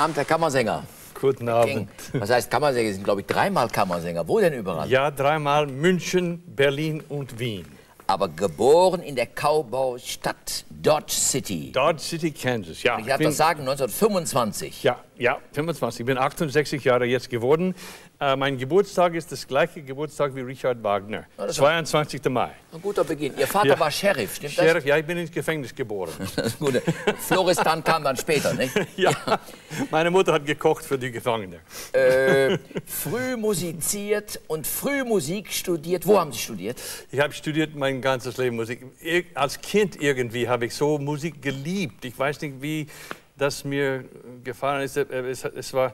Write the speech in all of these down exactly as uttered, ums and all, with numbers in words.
Abend, Herr Kammersänger. Guten Abend. Was heißt Kammersänger? Sie sind, glaube ich, dreimal Kammersänger. Wo denn überall? Ja, dreimal München, Berlin und Wien. Aber geboren in der Cowboy-Stadt Dodge City. Dodge City, Kansas, ja. Ich darf das sagen, neunzehnhundertfünfundzwanzig. Ja, ja, fünfundzwanzig. Ich bin achtundsechzig Jahre jetzt geworden. Äh, mein Geburtstag ist das gleiche Geburtstag wie Richard Wagner. Oh, zweiundzwanzigsten Mai. Ein guter Beginn. Ihr Vater ja. war Sheriff, stimmt Sheriff, das? ja, ich bin ins Gefängnis geboren. Das Gute. Floristan kam dann später, nicht? Ja. ja, meine Mutter hat gekocht für die Gefangenen. Äh, früh musiziert und früh Musik studiert. Wo haben Sie studiert? Ich habe studiert mein ganzes Leben Musik. Als Kind irgendwie habe ich so Musik geliebt. Ich weiß nicht, wie das mir gefallen ist. Es, es war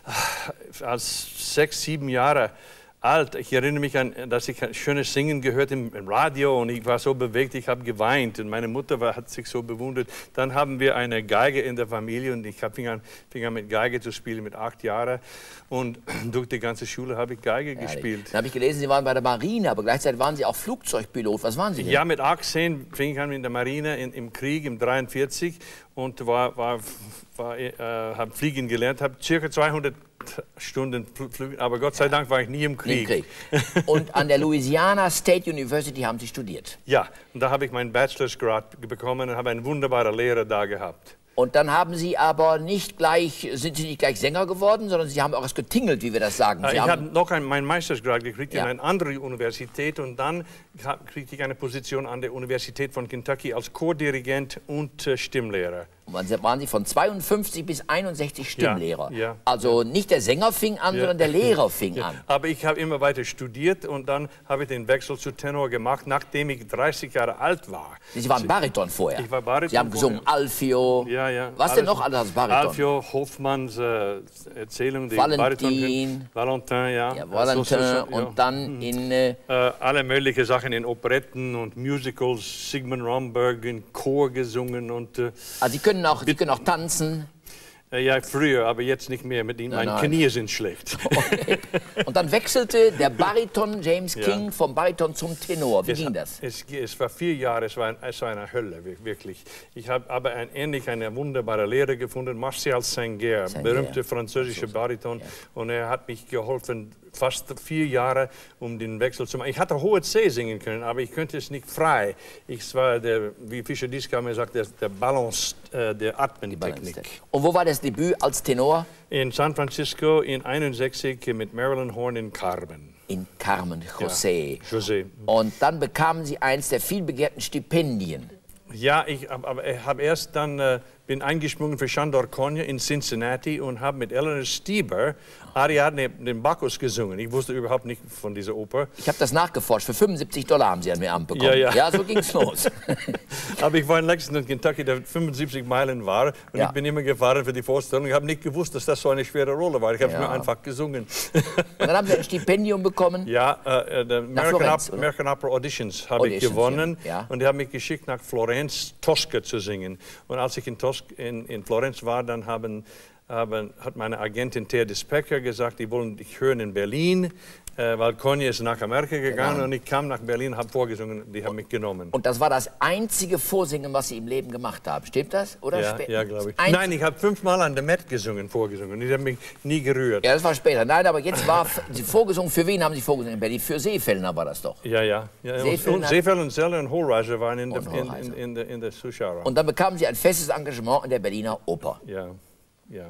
als sechs, sieben Jahre alt. Ich erinnere mich an, dass ich schönes Singen gehört im, im Radio und ich war so bewegt, ich habe geweint und meine Mutter war, hat sich so bewundert. Dann haben wir eine Geige in der Familie und ich fing an, fing an mit Geige zu spielen mit acht Jahren und durch die ganze Schule habe ich Geige ja, gespielt. Dann habe ich gelesen, Sie waren bei der Marine, aber gleichzeitig waren Sie auch Flugzeugpilot. Was waren Sie denn? Ja, mit achtzehn fing ich an in der Marine in, im Krieg im dreiundvierzig und war, war, war, äh, habe fliegen gelernt, habe circa zweihundert Stunden Flüge, aber Gott sei ja. Dank war ich nie im Krieg. Im Krieg. Und an der Louisiana State University haben Sie studiert? Ja, und da habe ich meinen Bachelorgrad bekommen und habe einen wunderbaren Lehrer da gehabt. Und dann haben Sie aber nicht gleich, sind Sie nicht gleich Sänger geworden, sondern Sie haben auch erst getingelt, wie wir das sagen. Sie ich haben habe noch ein, meinen Meistergrad gekriegt ja. in eine andere Universität und dann kriegte ich eine Position an der Universität von Kentucky als Chordirigent und äh, Stimmlehrer. Und dann waren Sie von zweiundfünfzig bis einundsechzig Stimmlehrer. Ja, ja, also ja. nicht der Sänger fing an, ja. sondern der Lehrer fing ja. an. Aber ich habe immer weiter studiert und dann habe ich den Wechsel zu Tenor gemacht, nachdem ich dreißig Jahre alt war. Sie waren Bariton vorher? Ich war Bariton. Sie haben gesungen Alfio. Ja, ja. Was alles, denn noch alles als Bariton? Alfio, Hofmanns äh, Erzählung, die Valentin. Bariton. Valentin, ja. ja Valentin so, so, so, und ja. dann in... Äh, äh, alle möglichen Sachen in Operetten und Musicals, Sigmund Romberg in Chor gesungen und... Äh, also Sie können auch, Sie können auch tanzen? Ja, früher, aber jetzt nicht mehr. Mit ihm. Meine Knie sind schlecht. Okay. Und dann wechselte der Bariton James King ja. vom Bariton zum Tenor. Wie es, ging das? Es, es war vier Jahre, es war, ein, es war eine Hölle, wirklich. Ich habe aber ein, ähnlich eine wunderbare Lehrer gefunden, Martial Sanger, berühmter französischer Bariton. Ja. Und er hat mich geholfen, fast vier Jahre, um den Wechsel zu machen. Ich hatte hohe C singen können, aber ich könnte es nicht frei. Ich war, der, wie Fischer Dieskau mir sagt, der, der Balance, äh, der Atmentechnik. Und wo war das Debüt als Tenor? In San Francisco in einundsechzig mit Marilyn Horn in Carmen. In Carmen, José. Ja, José. Und dann bekamen Sie eins der viel begehrten Stipendien. Ja, ich aber ich habe erst dann äh, bin eingesprungen für Chandor Konya in Cincinnati und habe mit Eleanor Stieber Ariadne den Bacchus gesungen. Ich wusste überhaupt nicht von dieser Oper. Ich habe das nachgeforscht. Für fünfundsiebzig Dollar haben Sie an mir Abend bekommen. Ja, ja. ja so ging's los. Aber ich war in Lexington, Kentucky, der fünfundsiebzig Meilen war. Und ja. ich bin immer gefahren für die Vorstellung. Ich habe nicht gewusst, dass das so eine schwere Rolle war. Ich habe ja. nur einfach gesungen. Und dann haben Sie ein Stipendium bekommen? Ja, äh, die American, Florenz, American Opera Auditions habe ich gewonnen. Ja. Und die haben mich geschickt nach Florenz, Tosca zu singen. Und als ich in, Tos in, in Florenz war, dann haben, haben, hat meine Agentin Thea Gespraech gesagt, die wollen dich hören in Berlin, äh, weil Konya ist nach Amerika gegangen ja. und ich kam nach Berlin, habe vorgesungen, die haben mich genommen. Und das war das einzige Vorsingen, was Sie im Leben gemacht haben, stimmt das? Oder ja, ja glaube ich. Nein, ich habe fünfmal an der Met gesungen, vorgesungen, die haben mich nie gerührt. Ja, das war später. Nein, aber jetzt war Sie vorgesungen, für wen haben Sie vorgesungen in Berlin? Für Seefellner war das doch. Ja, ja. ja. Seefellner. Seefellner und Selle und Hohlreiser waren in, in, in, in, in, in der Zuschauer. Und dann bekamen Sie ein festes Engagement in der Berliner Oper. Ja, ja.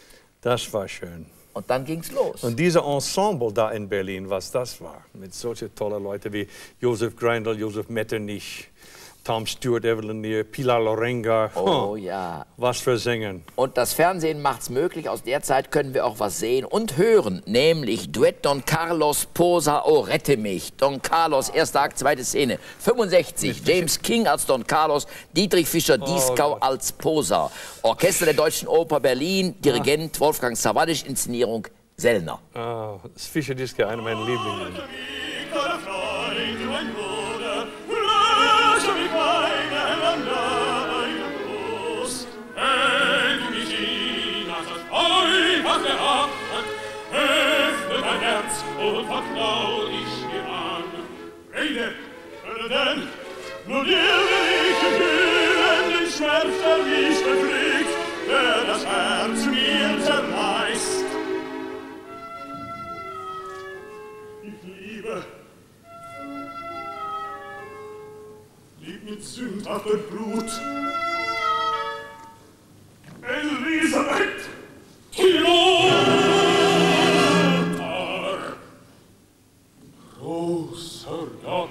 Das war schön. Und dann ging's los. Und dieser Ensemble da in Berlin, was das war, mit solchen tollen Leuten wie Josef Greindl, Josef Metternich, Tom Stewart, Evelyn Neer, Pilar Lorenga. Oh ja. Was für Sängern. Und das Fernsehen macht's möglich. Aus der Zeit können wir auch was sehen und hören. Nämlich Duett Don Carlos Posa, oh rette mich. Don Carlos, erster Akt, zweite Szene. fünfundsechzig, James King als Don Carlos, Dietrich Fischer-Dieskau oh, als Posa. Orchester der Deutschen Oper Berlin, Dirigent ah. Wolfgang Sawadisch, Inszenierung Sellner. Ah, das Fischer-Dieskau, einer meiner Lieblings. Öffne dein Herz und vertrau dich mir an. Rede, hör denn, nur dir will ich enthüllen den Schmerz, der mich befliegt, der das Herz mir sündhafter Blut. Elisabeth, die Mutter, großer Gott.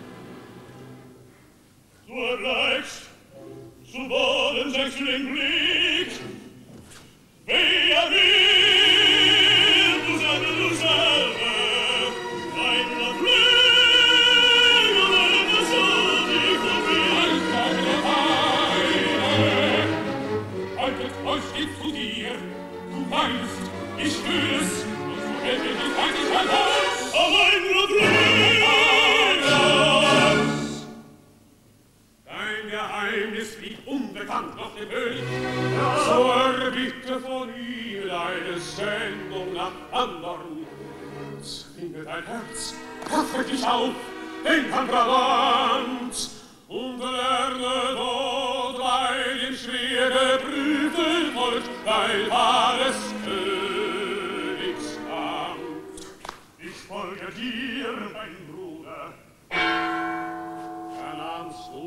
Du erreichst zu Boden senkst du den Blick. Wer will, du selber, du selber, dein Flügel, das soll dich verwirren. Heute täuscht dich zu dir, du weißt, ich fühl es, und so hält ich dich eigentlich mein Haus. Allein nur dein Geheimnis liegt unbekannt auf dem König. So erbitte von ihm deine Sendung nach anderen. Zwinge dein Herz, raffe dich auf, denk an Brabant und lerne dort bei dem schwer geprüften Volk dein wahres Königsamt. Ich folge dir, mein Bruder. Vernahmst du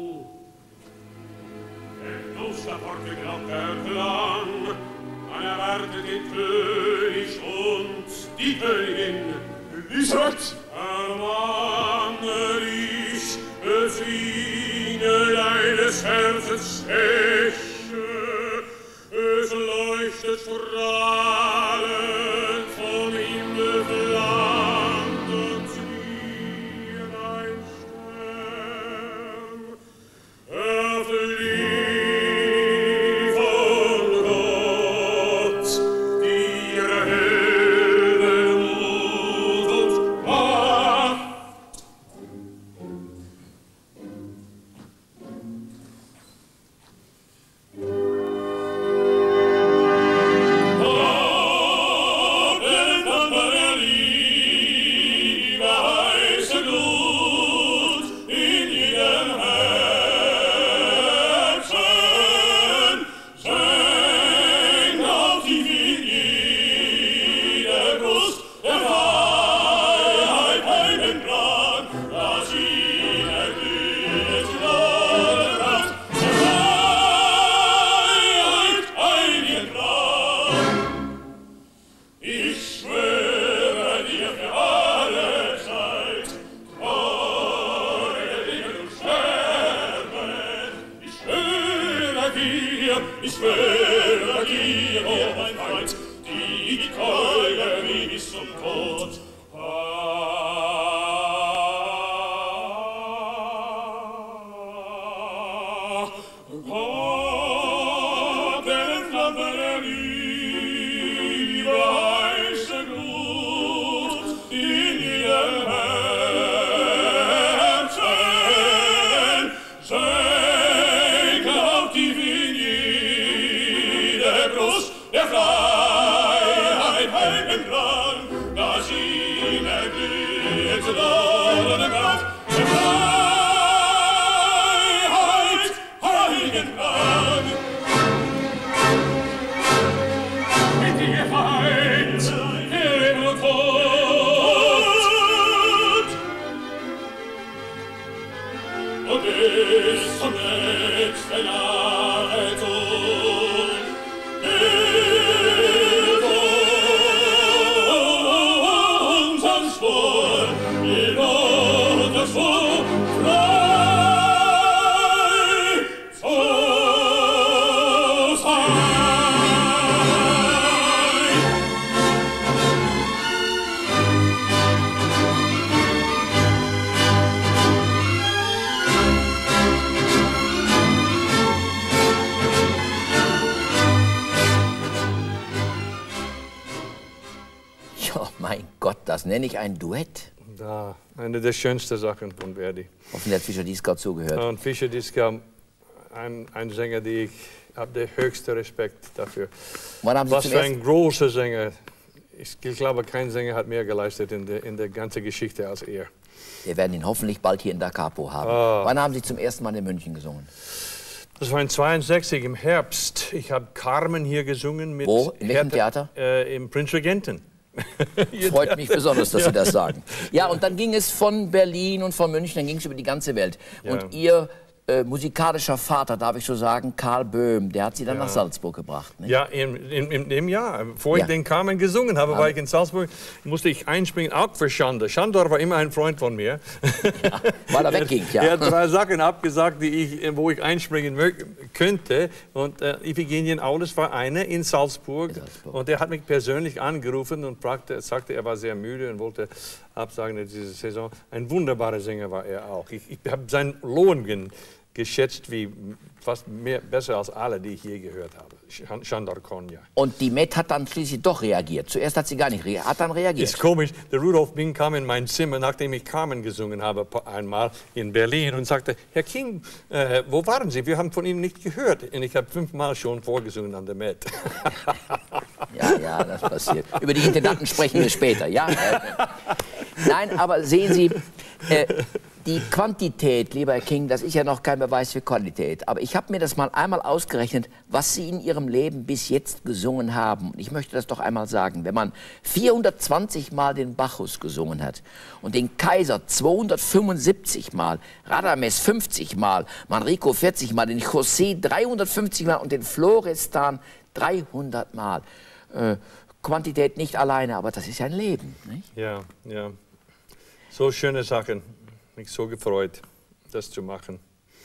der Klosterpforte glaubt der Klang, man erwartet den König und die Königin. Elisabeth, ermahne dich, bezwinge deines Herzens Schwäche, es leuchtet strahlend vom Himmel flammt dir ein Stern. Er flieht von Gott, dir hellen Mut und Macht. Ich schwöre dir, oh mein Freund, die Keule wie bis zum Tod. Gott, der Flamme der Liebe, heiße Glut in ihrem Herzen, senke auf die der Freiheit heiligen Klang, dass ihn erglüht zu dollem Kraft. Der Freiheit heiligen Klang. Mit dir vereint, der Leben und Tod. Und bis zum letzten Atemzug Mein Gott, das nenne ich ein Duett. Ja, eine der schönsten Sachen von Verdi. Hoffentlich hat Fischer Dieskau zugehört. Und Fischer Dieskau, ein, ein Sänger, die ich habe den höchsten Respekt dafür. Wann haben Sie Was zum für ersten... ein großer Sänger. Ich glaube, kein Sänger hat mehr geleistet in der, in der ganzen Geschichte als er. Wir werden ihn hoffentlich bald hier in der Capo haben. Ah. Wann haben Sie zum ersten Mal in München gesungen? Das war in zweiundsechzig im Herbst. Ich habe Carmen hier gesungen mit Wo? In welchem Theater? Äh, Im Prinzregenten. Freut mich besonders, dass Sie das sagen. Ja, und dann ging es von Berlin und von München, dann ging es über die ganze Welt. Ja. Und Ihr äh, musikalischer Vater, darf ich so sagen, Karl Böhm, der hat Sie dann ja. nach Salzburg gebracht. Nicht? Ja, in, in, in dem Jahr. Bevor ja. ich den Carmen gesungen habe, war ich in Salzburg, musste ich einspringen, auch für Schandor. Schandor war immer ein Freund von mir. Ja, weil er wegging, ja. Er hat drei Sachen abgesagt, die ich, wo ich einspringen könnte. Und äh, Iphigenie Aulis war eine in Salzburg. in Salzburg. Und er hat mich persönlich angerufen und fragte, sagte, er war sehr müde und wollte absagen in dieser Saison. Ein wunderbarer Sänger war er auch. Ich, ich habe seinen Lohn geschätzt, wie fast mehr, besser als alle, die ich je gehört habe. Schandor Konya. Und die Met hat dann schließlich doch reagiert. Zuerst hat sie gar nicht reagiert, hat dann reagiert. Ist komisch. Der Rudolf Bing kam in mein Zimmer, nachdem ich Carmen gesungen habe, einmal in Berlin und sagte, Herr King, äh, wo waren Sie? Wir haben von Ihnen nicht gehört. Und ich habe fünfmal schon vorgesungen an der Met. Ja, ja, das passiert. Über die Intendanten sprechen wir später, ja? Nein, aber sehen Sie, äh, die Quantität, lieber Herr King, das ist ja noch kein Beweis für Qualität. Aber ich habe mir das mal einmal ausgerechnet, was Sie in Ihrem Leben bis jetzt gesungen haben. Und ich möchte das doch einmal sagen. Wenn man vierhundertzwanzig Mal den Bacchus gesungen hat und den Kaiser zweihundertfünfundsiebzig Mal, Radames fünfzig Mal, Manrico vierzig Mal, den José dreihundertfünfzig Mal und den Florestan dreihundert Mal. Äh, Quantität nicht alleine, aber das ist ja ein Leben. Nicht? Ja, ja. So schöne Sachen. Mich so gefreut, das zu machen.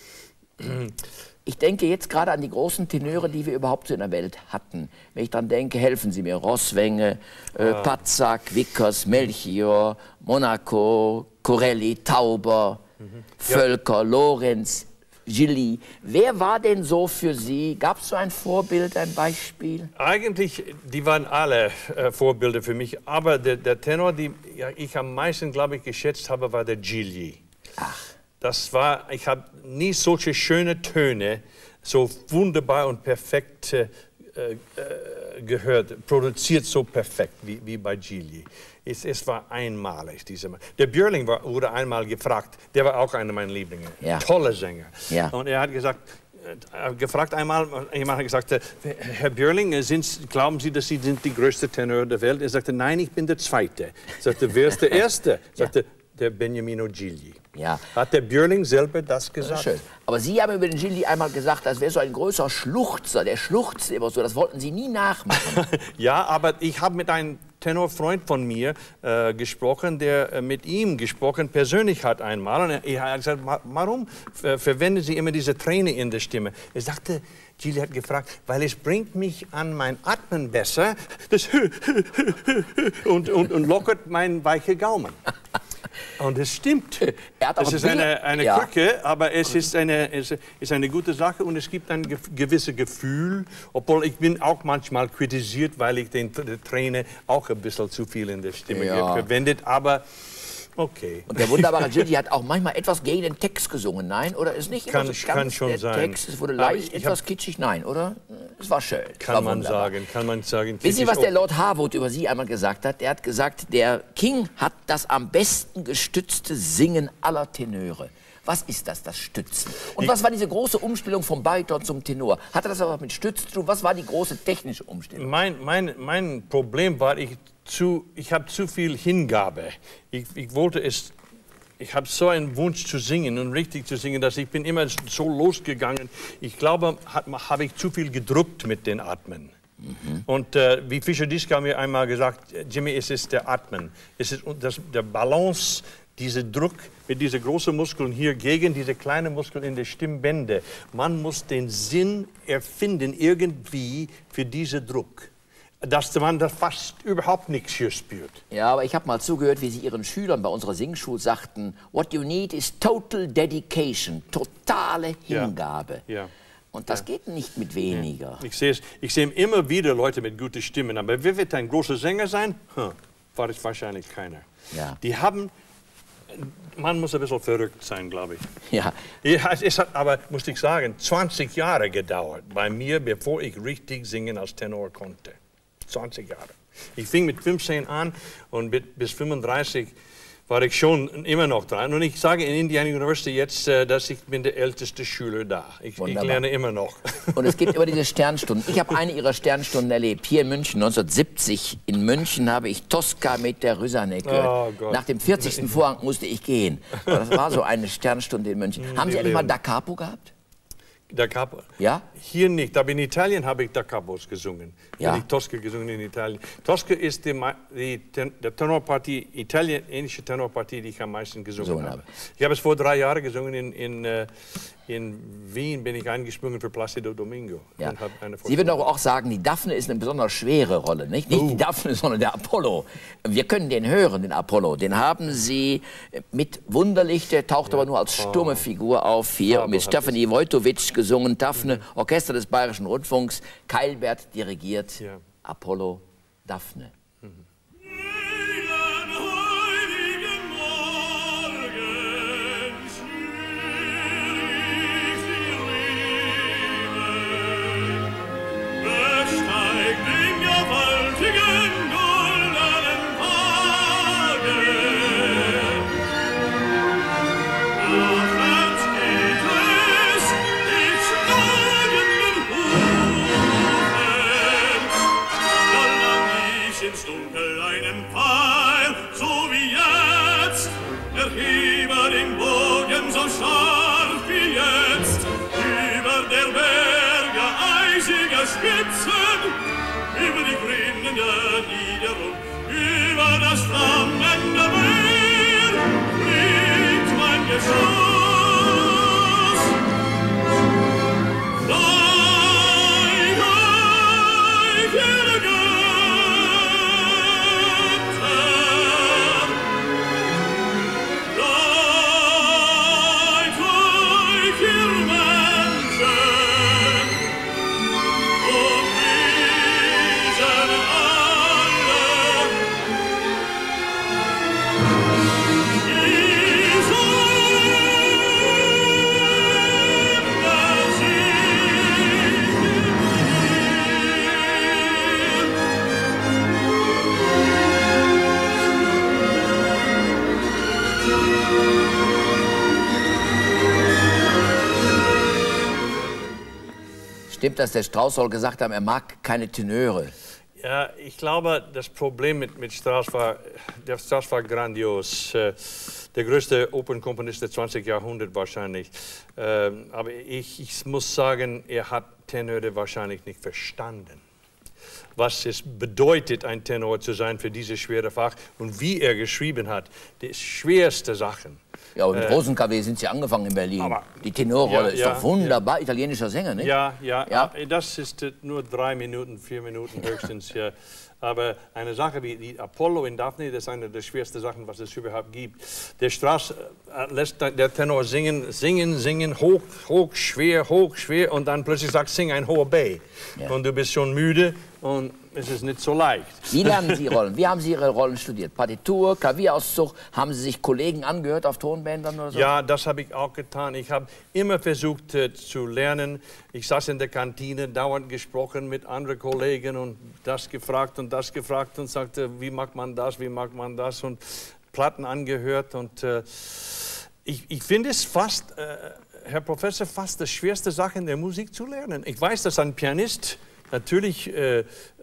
Ich denke jetzt gerade an die großen Tenöre, die wir überhaupt so in der Welt hatten. Wenn ich dann denke, helfen Sie mir, Rosswenge, äh, ah. Patzak, Vickers, Melchior, Monaco, Corelli, Tauber, mhm. Völker, ja. Lorenz, Gilly. Wer war denn so für Sie? Gab es so ein Vorbild, ein Beispiel? Eigentlich, die waren alle äh, Vorbilder für mich. Aber der, der Tenor, den ja, ich am meisten, glaube ich, geschätzt habe, war der Gilly. Ach. Das war, ich habe nie solche schöne Töne, so wunderbar und perfekt äh, äh, gehört, produziert so perfekt wie, wie bei Gilly. Es, es war einmalig, dieser Mann. Der Björling war, wurde einmal gefragt, der war auch einer meiner Lieblinge, ja. Toller Sänger. Ja. Und er hat gesagt, äh, gefragt einmal, jemand hat gesagt, äh, Herr Björling, sind, glauben Sie, dass Sie sind die größte Tenor der Welt? Er sagte, nein, ich bin der Zweite. Er sagte, wer ist der Erste? Er sagte, ja. Der Beniamino Gigli. Ja. Hat der Björling selber das gesagt? Schön. Aber Sie haben über den Gigli einmal gesagt, das wäre so ein größer Schluchzer, der schluchzt immer so, das wollten Sie nie nachmachen. Ja, aber ich habe mit einem Tenorfreund von mir äh, gesprochen, der äh, mit ihm gesprochen persönlich hat einmal. Und er, er hat gesagt, warum äh, verwenden Sie immer diese Träne in der Stimme? Er sagte, Gigli hat gefragt, weil es bringt mich an mein Atmen besser das und, und, und lockert meinen weichen Gaumen. Und es stimmt. Es ist eine, eine ja. Krücke, aber es ist eine, es ist eine gute Sache und es gibt ein gewisses Gefühl, obwohl ich bin auch manchmal kritisiert, weil ich den, die Träne auch ein bisschen zu viel in der Stimme ja. verwendet, aber okay. Und der wunderbare Gigli hat auch manchmal etwas gegen den Text gesungen, nein? Oder ist nicht kann, immer so kann ganz schon der sein. Text, es wurde leicht etwas kitschig, nein, oder? Es war schön. Kann war man sagen, kann man sagen. Wissen Sie, was der Lord Harwood über Sie einmal gesagt hat? Er hat gesagt, der King hat das am besten gestützte Singen aller Tenöre. Was ist das, das Stützen? Und ich was war diese große Umstellung vom Bariton zum Tenor? Hatte das aber mit Stützen zu tun? Was war die große technische Umstellung? Mein, mein, mein Problem war, ich, zu, ich habe zu viel Hingabe. Ich, ich wollte es... Ich habe so einen Wunsch zu singen und richtig zu singen, dass ich bin immer so losgegangen. Ich glaube, habe ich zu viel gedrückt mit den Atmen. Mhm. Und äh, wie Fischer Diska mir einmal gesagt, Jimmy, es ist der Atmen. Es ist das, der Balance, dieser Druck mit diesen großen Muskeln hier gegen diese kleinen Muskeln in der Stimmbänder. Man muss den Sinn erfinden irgendwie für diesen Druck. Dass man da fast überhaupt nichts hier spürt. Ja, aber ich habe mal zugehört, wie Sie Ihren Schülern bei unserer Singschule sagten, what you need is total dedication, totale Hingabe. Ja. Ja. Und das ja. geht nicht mit weniger. Ja. Ich sehe ich seh immer wieder Leute mit guten Stimmen, aber wer wird ein großer Sänger sein? Hm, war es wahrscheinlich keiner. Ja. Die haben, man muss ein bisschen verrückt sein, glaube ich. Ja. Ja, es hat aber, muss ich sagen, zwanzig Jahre gedauert bei mir, bevor ich richtig singen als Tenor konnte. zwanzig Jahre. Ich fing mit fünfzehn an und bis fünfunddreißig war ich schon immer noch dran. Und ich sage in Indiana University jetzt, äh, dass ich bin der älteste Schüler da. Ich, ich lerne immer noch. Und es gibt immer diese Sternstunden. Ich habe eine ihrer Sternstunden erlebt. Hier in München, neunzehnhundertsiebzig. In München habe ich Tosca mit der Rüsanek gehört. Oh Nach dem vierzigsten Vorhang musste ich gehen. Aber das war so eine Sternstunde in München. Haben Sie eigentlich mal Da Capo gehabt? Da Capo? Ja? Hier nicht, aber in Italien habe ich Da Capos gesungen. Ja? Ich Tosca gesungen in Italien. Tosca ist die, die, die Tenorpartie, italienische Tenorpartie, die ich am meisten gesungen so habe. habe. Ich habe es vor drei Jahren gesungen in, in, in Wien, bin ich eingesprungen für Placido Domingo. Ja. Und eine Sie würden doch auch sagen, die Daphne ist eine besonders schwere Rolle, nicht? Nicht uh. die Daphne, sondern der Apollo. Wir können den hören, den Apollo. Den haben Sie mit Wunderlich, der taucht ja. aber nur als stumme Figur auf hier. Und mit Stefanie Wojtowicz gesungen, Daphne, mhm. Orchester des Bayerischen Rundfunks, Keilbert dirigiert, ja. Apollo, Daphne. Mhm. Spitzen, über die grünende Niederung, über das flammende Meer, fliegt mein Geschoss. Seid euch, ihr Götter, seid euch, ihr Menschen, Stimmt, dass der Strauss soll gesagt haben, er mag keine Tenöre? Ja, ich glaube, das Problem mit, mit Strauss war, der Strauss war grandios. Äh, der größte Opernkomponist des zwanzigsten Jahrhunderts wahrscheinlich. Äh, aber ich, ich muss sagen, er hat Tenöre wahrscheinlich nicht verstanden. Was es bedeutet, ein Tenor zu sein für dieses schwere Fach und wie er geschrieben hat, die schwerste Sachen. Ja, aber mit äh, Rosenkavalier sind Sie angefangen in Berlin. Aber, die Tenorrolle ja, ist ja, doch wunderbar, ja. Italienischer Sänger, nicht? Ja, ja, ja, das ist nur drei Minuten, vier Minuten höchstens. Ja. Aber eine Sache wie die Apollo in Daphne, das ist eine der schwersten Sachen, was es überhaupt gibt. Der Strauss äh, lässt der Tenor singen, singen, singen, hoch, hoch, schwer, hoch, schwer und dann plötzlich sagt, sing ein hoher B. Ja. Und du bist schon müde und es ist nicht so leicht. Wie lernen Sie Rollen? Wie haben Sie Ihre Rollen studiert? Partitur, Klavierauszug? Haben Sie sich Kollegen angehört auf Tonbändern oder so? Ja, das habe ich auch getan. Ich habe immer versucht äh, zu lernen. Ich saß in der Kantine, dauernd gesprochen mit anderen Kollegen und das gefragt und das gefragt und sagte, wie macht man das, wie macht man das und Platten angehört. Und äh, ich, ich finde es fast, äh, Herr Professor, fast die schwerste Sache in der Musik zu lernen. Ich weiß, dass ein Pianist natürlich äh,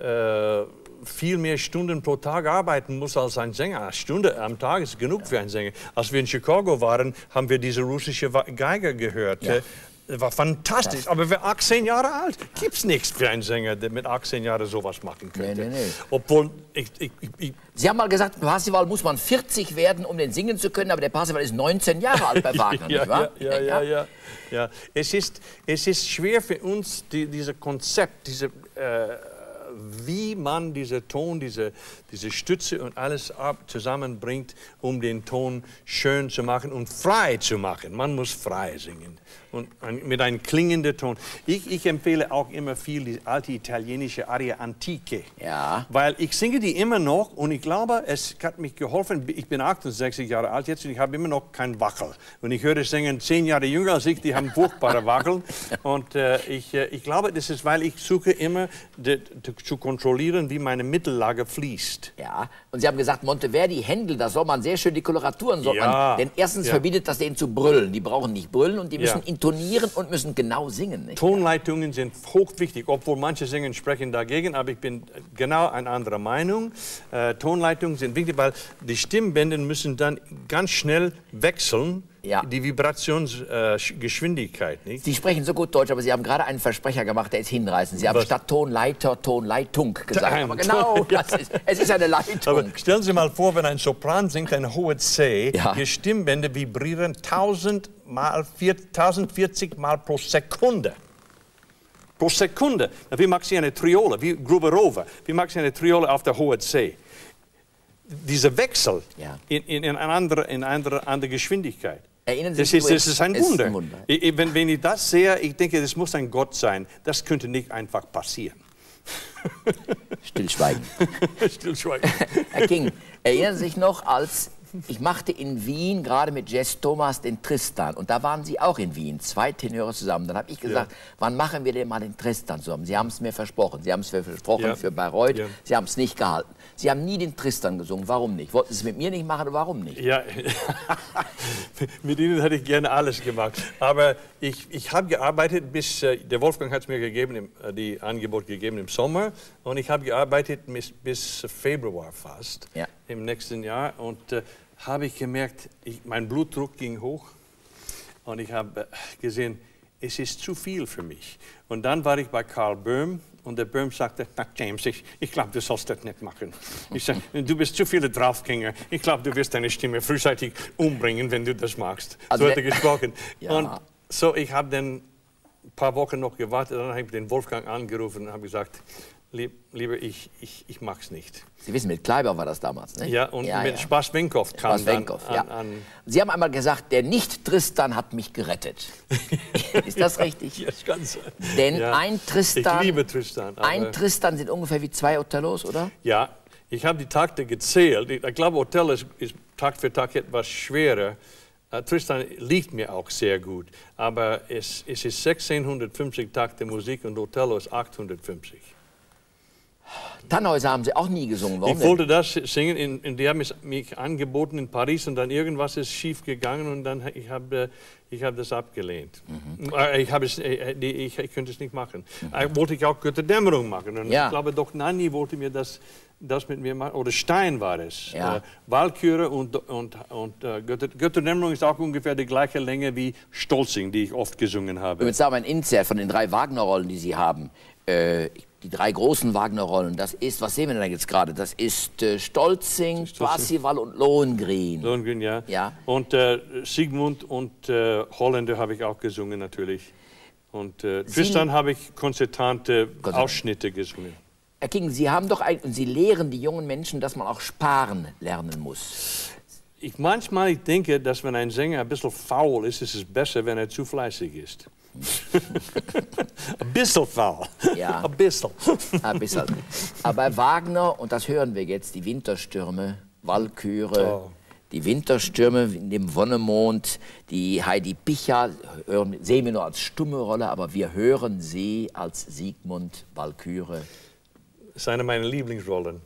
äh, viel mehr Stunden pro Tag arbeiten muss als ein Sänger. Eine Stunde am Tag ist genug ja. für einen Sänger. Als wir in Chicago waren, haben wir diese russische Geiger gehört. Ja. Das war fantastisch, aber wer achtzehn Jahre alt, gibt es nichts für einen Sänger, der mit achtzehn Jahren sowas machen könnte. Nee, nee, nee. Obwohl, ich, ich, ich, Sie haben mal gesagt, Parsifal muss man vierzig werden, um den singen zu können, aber der Parsifal ist neunzehn Jahre alt bei Wagner, ja, nicht wahr? Ja, ja, ja, ja, ja. Es ist, es ist schwer für uns, die, dieses Konzept, diese, äh, wie man diesen Ton, diese, diese Stütze und alles ab zusammenbringt, um den Ton schön zu machen und frei zu machen. Man muss frei singen und ein, mit einem klingenden Ton. Ich, ich empfehle auch immer viel die alte italienische Aria Antiche, ja. weil ich singe die immer noch und ich glaube, es hat mich geholfen. Ich bin achtundsechzig Jahre alt jetzt und ich habe immer noch keinen Wackel. Und ich höre singen zehn Jahre jünger als ich, die haben furchtbare Wackel. Und äh, ich, äh, ich glaube, das ist, weil ich suche immer die, die zu kontrollieren, wie meine Mittellage fließt. Ja, und Sie haben gesagt, Monteverdi, Händel, da soll man sehr schön die Koloraturen, soll Ja. man, denn erstens Ja. verbietet das denen zu brüllen. Die brauchen nicht brüllen und die müssen Ja. intonieren und müssen genau singen. Nicht? Tonleitungen sind hochwichtig, obwohl manche Sänger sprechen dagegen, aber ich bin genau einer anderen Meinung. Äh, Tonleitungen sind wichtig, weil die Stimmbänder müssen dann ganz schnell wechseln, Ja. die Vibrationsgeschwindigkeit. Äh, Sie sprechen so gut Deutsch, aber Sie haben gerade einen Versprecher gemacht, der ist hinreißend. Sie haben Was? statt Tonleiter Tonleitung gesagt. Nein, Aber genau, das ist, es ist eine Leitung. Aber stellen Sie mal vor, wenn ein Sopran singt, ein hohes C, Ja. die Stimmbänder vibrieren tausend mal, tausendvierzig Mal pro Sekunde. Pro Sekunde. Wie macht sie eine Triole, wie Gruberova, wie macht sie eine Triole auf der hohen C? Dieser Wechsel Ja. in, in, in eine andere, in eine andere Geschwindigkeit. Erinnern Sie Das sich ist, das ist ein es ist Wunder. ein Wunder. Ich, wenn, wenn ich das sehe, ich denke, das muss ein Gott sein. Das könnte nicht einfach passieren. Stillschweigen. Stillschweigen. Herr King, erinnern Sie sich noch, als ich machte in Wien gerade mit Jess Thomas den Tristan und da waren Sie auch in Wien, zwei Tenöre zusammen. Dann habe ich gesagt, Ja. wann machen wir denn mal den Tristan zusammen? Sie haben es mir versprochen. Sie haben es mir versprochen Ja. für Bayreuth. Ja. Sie haben es nicht gehalten. Sie haben nie den Tristan gesungen. Warum nicht? Wollten Sie es mit mir nicht machen oder warum nicht? Ja, mit Ihnen hätte ich gerne alles gemacht. Aber ich, ich habe gearbeitet, bis äh, der Wolfgang hat es mir gegeben, im, äh, die Angebot gegeben im Sommer. Und ich habe gearbeitet bis, bis Februar fast Ja. im nächsten Jahr. Und äh, habe ich gemerkt, ich, mein Blutdruck ging hoch. Und ich habe äh, gesehen, es ist zu viel für mich. Und dann war ich bei Karl Böhm. Und der Böhm sagte, na James, ich, ich glaube, du sollst das nicht machen. Ich sage, du bist zu viele Draufgänger. Ich glaube, du wirst deine Stimme frühzeitig umbringen, wenn du das magst. Also so hat er der- gesprochen. Ja. Und so, ich habe dann ein paar Wochen noch gewartet. Dann habe ich den Wolfgang angerufen und habe gesagt, lieb, lieber, ich, ich, ich mag es nicht. Sie wissen, mit Kleiber war das damals, nicht? Ja, und ja, mit ja. Spaß Wenkow kam Spaß dann Wenkow, an, ja. an. Sie haben einmal gesagt, der Nicht-Tristan hat mich gerettet. Ist das richtig? Ja, das kann sein. Denn Ja. ein Tristan, Ich liebe Tristan. aber- ein Tristan sind ungefähr wie zwei Othellos, oder? Ja, ich habe die Takte gezählt. Ich, ich glaube, Othello ist, ist Takt für Takt etwas schwerer. Uh, Tristan liegt mir auch sehr gut. Aber es, es ist sechzehnhundertfünfzig Takte Musik und Othello ist achthundertfünfzig. Tannhäuser haben Sie auch nie gesungen. Warum Ich denn? wollte das singen, in, in, die haben es mich angeboten in Paris und dann irgendwas ist schief gegangen und dann ich habe ich hab das abgelehnt. Mhm. Äh, Ich, habe es, äh, die- ich, ich könnte es nicht machen. Äh, wollte ich auch Götterdämmerung machen und Ja. ich glaube doch Nanni wollte mir das, das mit mir machen, oder Stein war es. Ja. Äh, Walküre und, und, und äh, Götter, Götterdämmerung ist auch ungefähr die gleiche Länge wie Stolzing, die ich oft gesungen habe. Übrigens haben wir ein Insert von den drei Wagner-Rollen, die Sie haben. Äh, die drei großen Wagner-Rollen, das ist, was sehen wir denn da jetzt gerade? Das ist äh, Stolzing, Parzival und Lohengrin. Lohengrin, ja. Ja. Und äh, Sigmund und äh, Holländer habe ich auch gesungen natürlich. Und äh, Tristan habe ich konzertante Konzert- Ausschnitte gesungen. Herr King, Sie haben doch ein, und Sie lehren die jungen Menschen, dass man auch sparen lernen muss. Ich manchmal ich denke, dass wenn ein Sänger ein bisschen faul ist, ist es besser, wenn er zu fleißig ist. Ein bisschen faul. Ja. Ein bisschen. Ein bisschen. Aber bei Wagner, und das hören wir jetzt, die Winterstürme, Walküre, Oh. die Winterstürme in dem Wonnemond, die Heidi Picha, hören, sehen wir nur als stumme Rolle, aber wir hören sie als Sigmund Walküre. Das ist eine meiner Lieblingsrollen.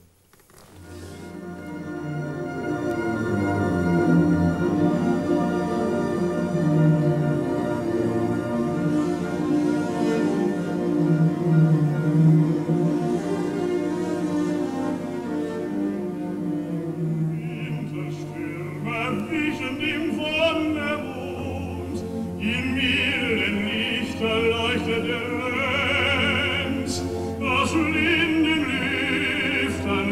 Winterstürme wischen dem Wonnemond, in milden Lichter leuchtet der Lenz, das Lindenlicht an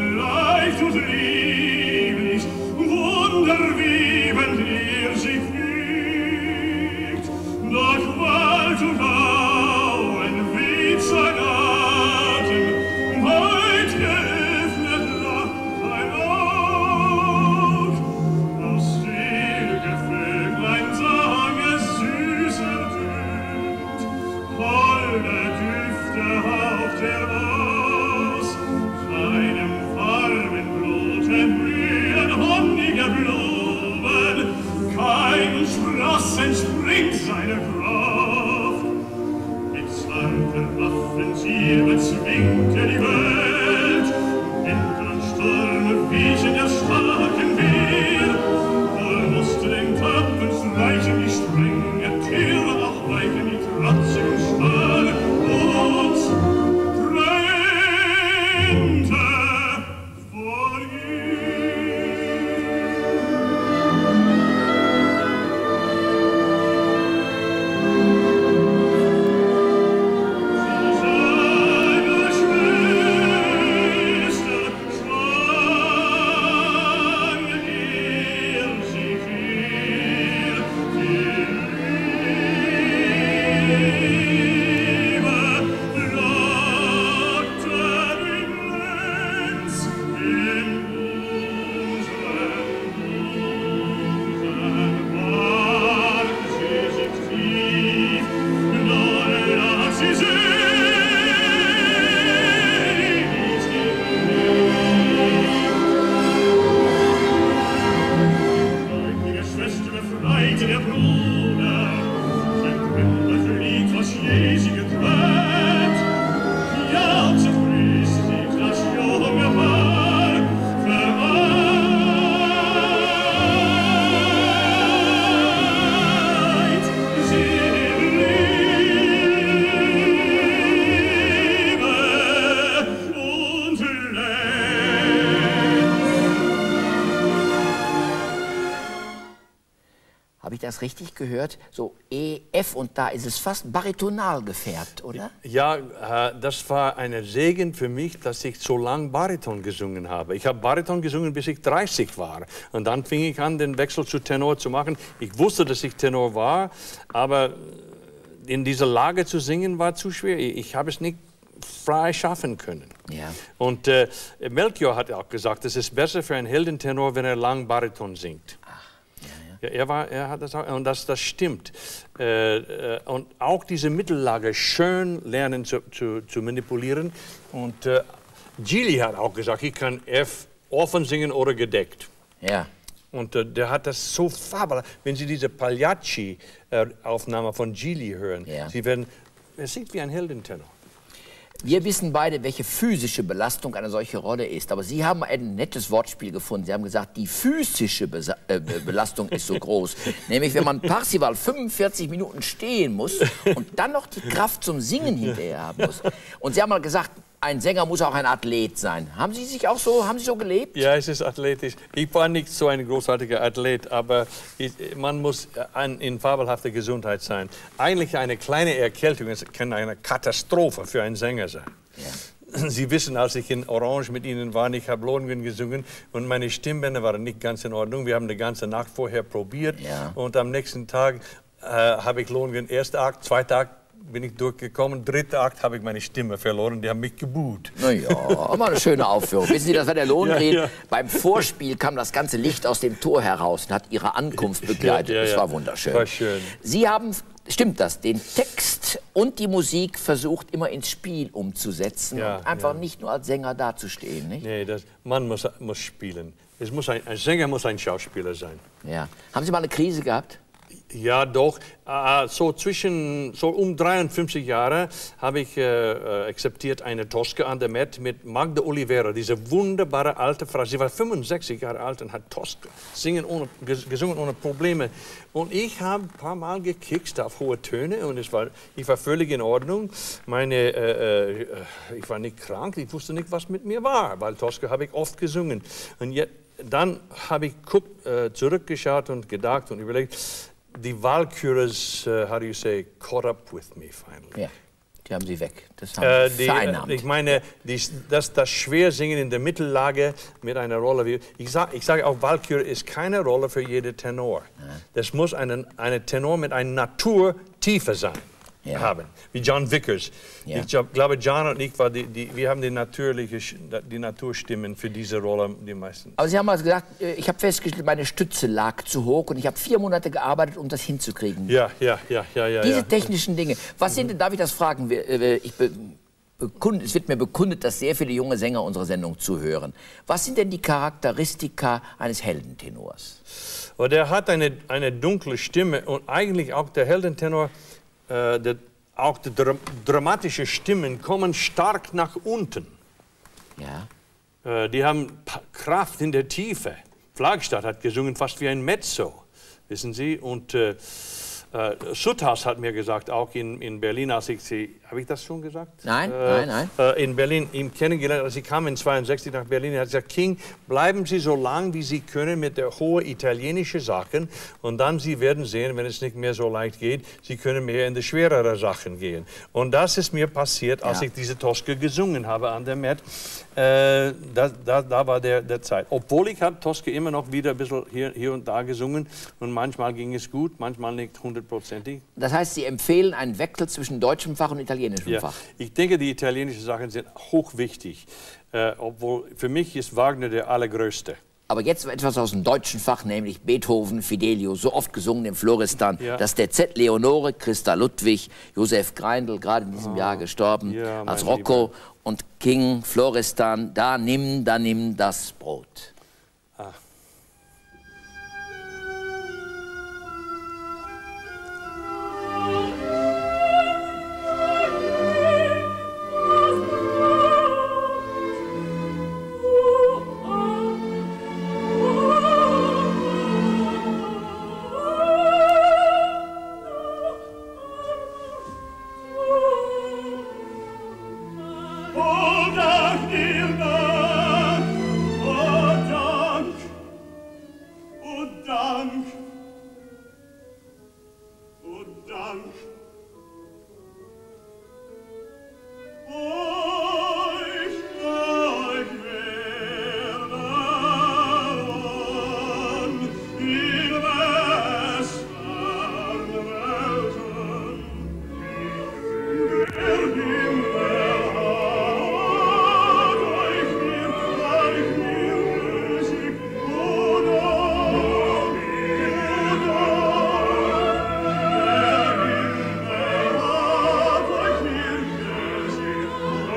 Stürme wiechen der starken Wehr, wohl musste den Köpfen weichen die strenge Tiere, auch weichen die trotzigen Schwale und trennte vor das richtig gehört? So E, F und da ist es fast baritonal gefärbt, oder? Ja, äh, das war ein Segen für mich, dass ich so lange Bariton gesungen habe. Ich habe Bariton gesungen, bis ich dreißig war. Und dann fing ich an, den Wechsel zu Tenor zu machen. Ich wusste, dass ich Tenor war, aber in dieser Lage zu singen war zu schwer. Ich habe es nicht frei schaffen können. Ja. Und äh, Melchior hat auch gesagt, es ist besser für einen Heldentenor, wenn er lang Bariton singt. Ja, er, war, er hat das auch, und das, das stimmt. Äh, äh, und auch diese Mittellage schön lernen zu, zu, zu manipulieren. Und äh, Gili hat auch gesagt, ich kann F offen singen oder gedeckt. Ja. Und äh, der hat das so fabelhaft. Wenn Sie diese Pagliacci-Aufnahme von Gili hören, ja. Sie werden, er singt wie ein Heldentenor. Wir wissen beide, welche physische Belastung eine solche Rolle ist. Aber Sie haben ein nettes Wortspiel gefunden. Sie haben gesagt, die physische Be äh, Belastung ist so groß. Nämlich, wenn man Parzival fünfundvierzig Minuten stehen muss und dann noch die Kraft zum Singen hinterher haben muss. Und Sie haben mal gesagt, ein Sänger muss auch ein Athlet sein. Haben Sie sich auch so, haben Sie so gelebt? Ja, es ist athletisch. Ich war nicht so ein großartiger Athlet, aber ich, man muss ein, in fabelhafter Gesundheit sein. Eigentlich eine kleine Erkältung kann eine Katastrophe für einen Sänger sein. Ja. Sie wissen, als ich in Orange mit Ihnen war, ich habe Lohengrin gesungen und meine Stimmbänder waren nicht ganz in Ordnung. Wir haben die ganze Nacht vorher probiert ja. und am nächsten Tag äh, habe ich Lohengrin, erster Akt, zweiter Akt, bin ich durchgekommen. Dritter Akt habe ich meine Stimme verloren. Die haben mich gebuht. Na ja, aber eine schöne Aufführung. Wissen Sie, das war der Lohengrin. Ja, ja. Beim Vorspiel kam das ganze Licht aus dem Tor heraus und hat Ihre Ankunft begleitet. Ja, ja, ja. Das war wunderschön. War schön. Sie haben, stimmt das, den Text und die Musik versucht immer ins Spiel umzusetzen ja, und einfach ja. nicht nur als Sänger dazustehen, nicht? Nee, das, man muss, muss spielen. Es muss ein, ein Sänger muss ein Schauspieler sein. Ja. Haben Sie mal eine Krise gehabt? Ja, doch. Äh, so zwischen so um dreiundfünfzig Jahre habe ich äh, akzeptiert eine Tosca an der Met mit Magda Oliveira, diese wunderbare alte Frau. Sie war fünfundsechzig Jahre alt und hat Tosca singen ohne, gesungen ohne Probleme. Und ich habe ein paar Mal gekickt auf hohe Töne und es war, ich war völlig in Ordnung. Meine, äh, äh, ich war nicht krank, ich wusste nicht, was mit mir war, weil Tosca habe ich oft gesungen. Und jetzt, dann habe ich guck, äh, zurückgeschaut und gedacht und überlegt, die Walküres, uh, how do you say, caught up with me finally. Ja, die haben Sie weg. Das haben äh, Sie vereinnahmt. Ich meine, die, das, das Schwersingen in der Mittellage mit einer Rolle wie... Ich sage ich sag auch, Walküre ist keine Rolle für jeden Tenor. Ja. Das muss eine, eine Tenor mit einer Naturtiefe sein. Ja. Haben, wie John Vickers. Ja. Ich glaube, John und ich, war die, die, wir haben die, natürliche, die Naturstimmen für diese Rolle die meisten. Aber Sie haben also gesagt, ich habe festgestellt, meine Stütze lag zu hoch und ich habe vier Monate gearbeitet, um das hinzukriegen. Ja, ja, ja, ja, ja. Diese ja. technischen Dinge, was sind denn, darf ich das fragen? Ich be, bekund, es wird mir bekundet, dass sehr viele junge Sänger unserer Sendung zuhören. Was sind denn die Charakteristika eines Heldentenors? Oh, der hat eine, eine dunkle Stimme und eigentlich auch der Heldentenor, Äh, die, auch die dra dramatische Stimmen kommen stark nach unten. Ja. Äh, die haben Pa- Kraft in der Tiefe. Flagstadt hat gesungen fast wie ein Mezzo, wissen Sie. Und äh, äh, Suttas hat mir gesagt, auch in, in Berlin, als ich sie, habe ich das schon gesagt? Nein, äh, nein, nein. Äh, in Berlin ihn kennengelernt, als ich kam in zweiundsechzig nach Berlin, er hat gesagt, King, bleiben Sie so lang, wie Sie können mit der hohen italienischen Sachen und dann Sie werden sehen, wenn es nicht mehr so leicht geht, Sie können mehr in die schwereren Sachen gehen. Und das ist mir passiert, als Ja. ich diese Tosca gesungen habe an der Met. Äh, da, da, da war der, der Zeit. Obwohl ich habe Tosca immer noch wieder ein bisschen hier, hier und da gesungen und manchmal ging es gut, manchmal nicht hundertprozentig. Das heißt, Sie empfehlen einen Wechsel zwischen deutschem Fach und italienischem Ja, Fach? ich denke, die italienischen Sachen sind hochwichtig, äh, obwohl für mich ist Wagner der allergrößte. Aber jetzt etwas aus dem deutschen Fach, nämlich Beethoven, Fidelio, so oft gesungen im Floristan. Ja. Das der Z. Leonore, Christa Ludwig, Josef Greindl, gerade in diesem Jahr gestorben, Ja, mein als Rocco Lieber. und King, Floristan, da nimm, da nimm das Brot. Ah. Oh, Dank dir, Dank, oh, Dank, oh, Dank, oh, Dank. Euch, euch werden in Western Welten der Himmel hat euch mir, euch mir Musik, oh Dank, oh Dank, der Himmel hat euch mir Musik,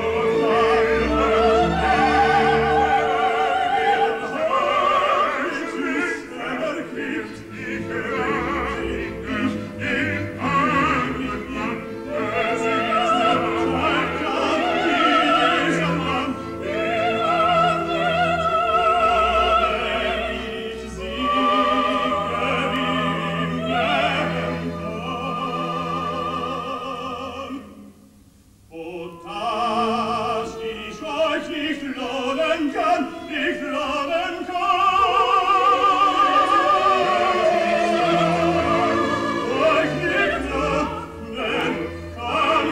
und dass ich euch nicht lohnen kann, nicht lohnen kann, euch nicht lohnen kann.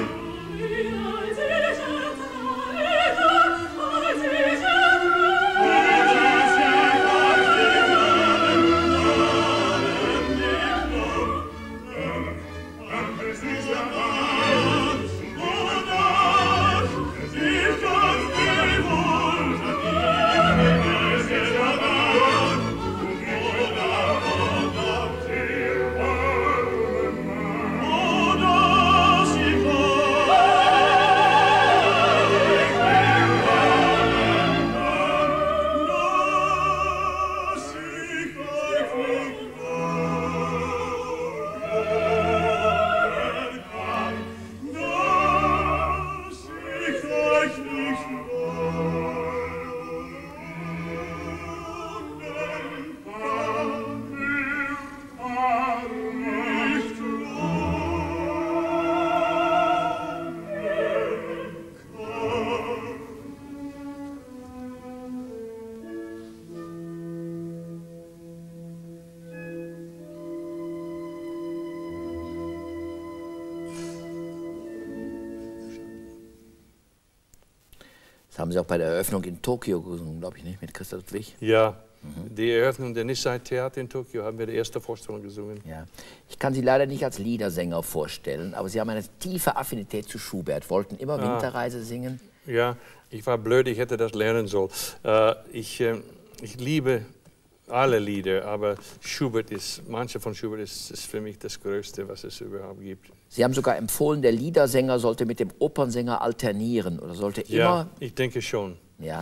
Das haben Sie auch bei der Eröffnung in Tokio gesungen, glaube ich, nicht, mit Christa Ludwig? Ja, die Eröffnung der Nisei-Theater in Tokio haben wir die erste Vorstellung gesungen. Ja. Ich kann Sie leider nicht als Liedersänger vorstellen, aber Sie haben eine tiefe Affinität zu Schubert, wollten immer Winterreise singen. Ja, ich war blöd, ich hätte das lernen sollen. Äh, ich, äh, ich liebe alle Lieder, aber Schubert ist, manche von Schubert ist, ist für mich das Größte, was es überhaupt gibt. Sie haben sogar empfohlen, der Liedersänger sollte mit dem Opernsänger alternieren oder sollte Ja, immer... ich denke schon. Ja.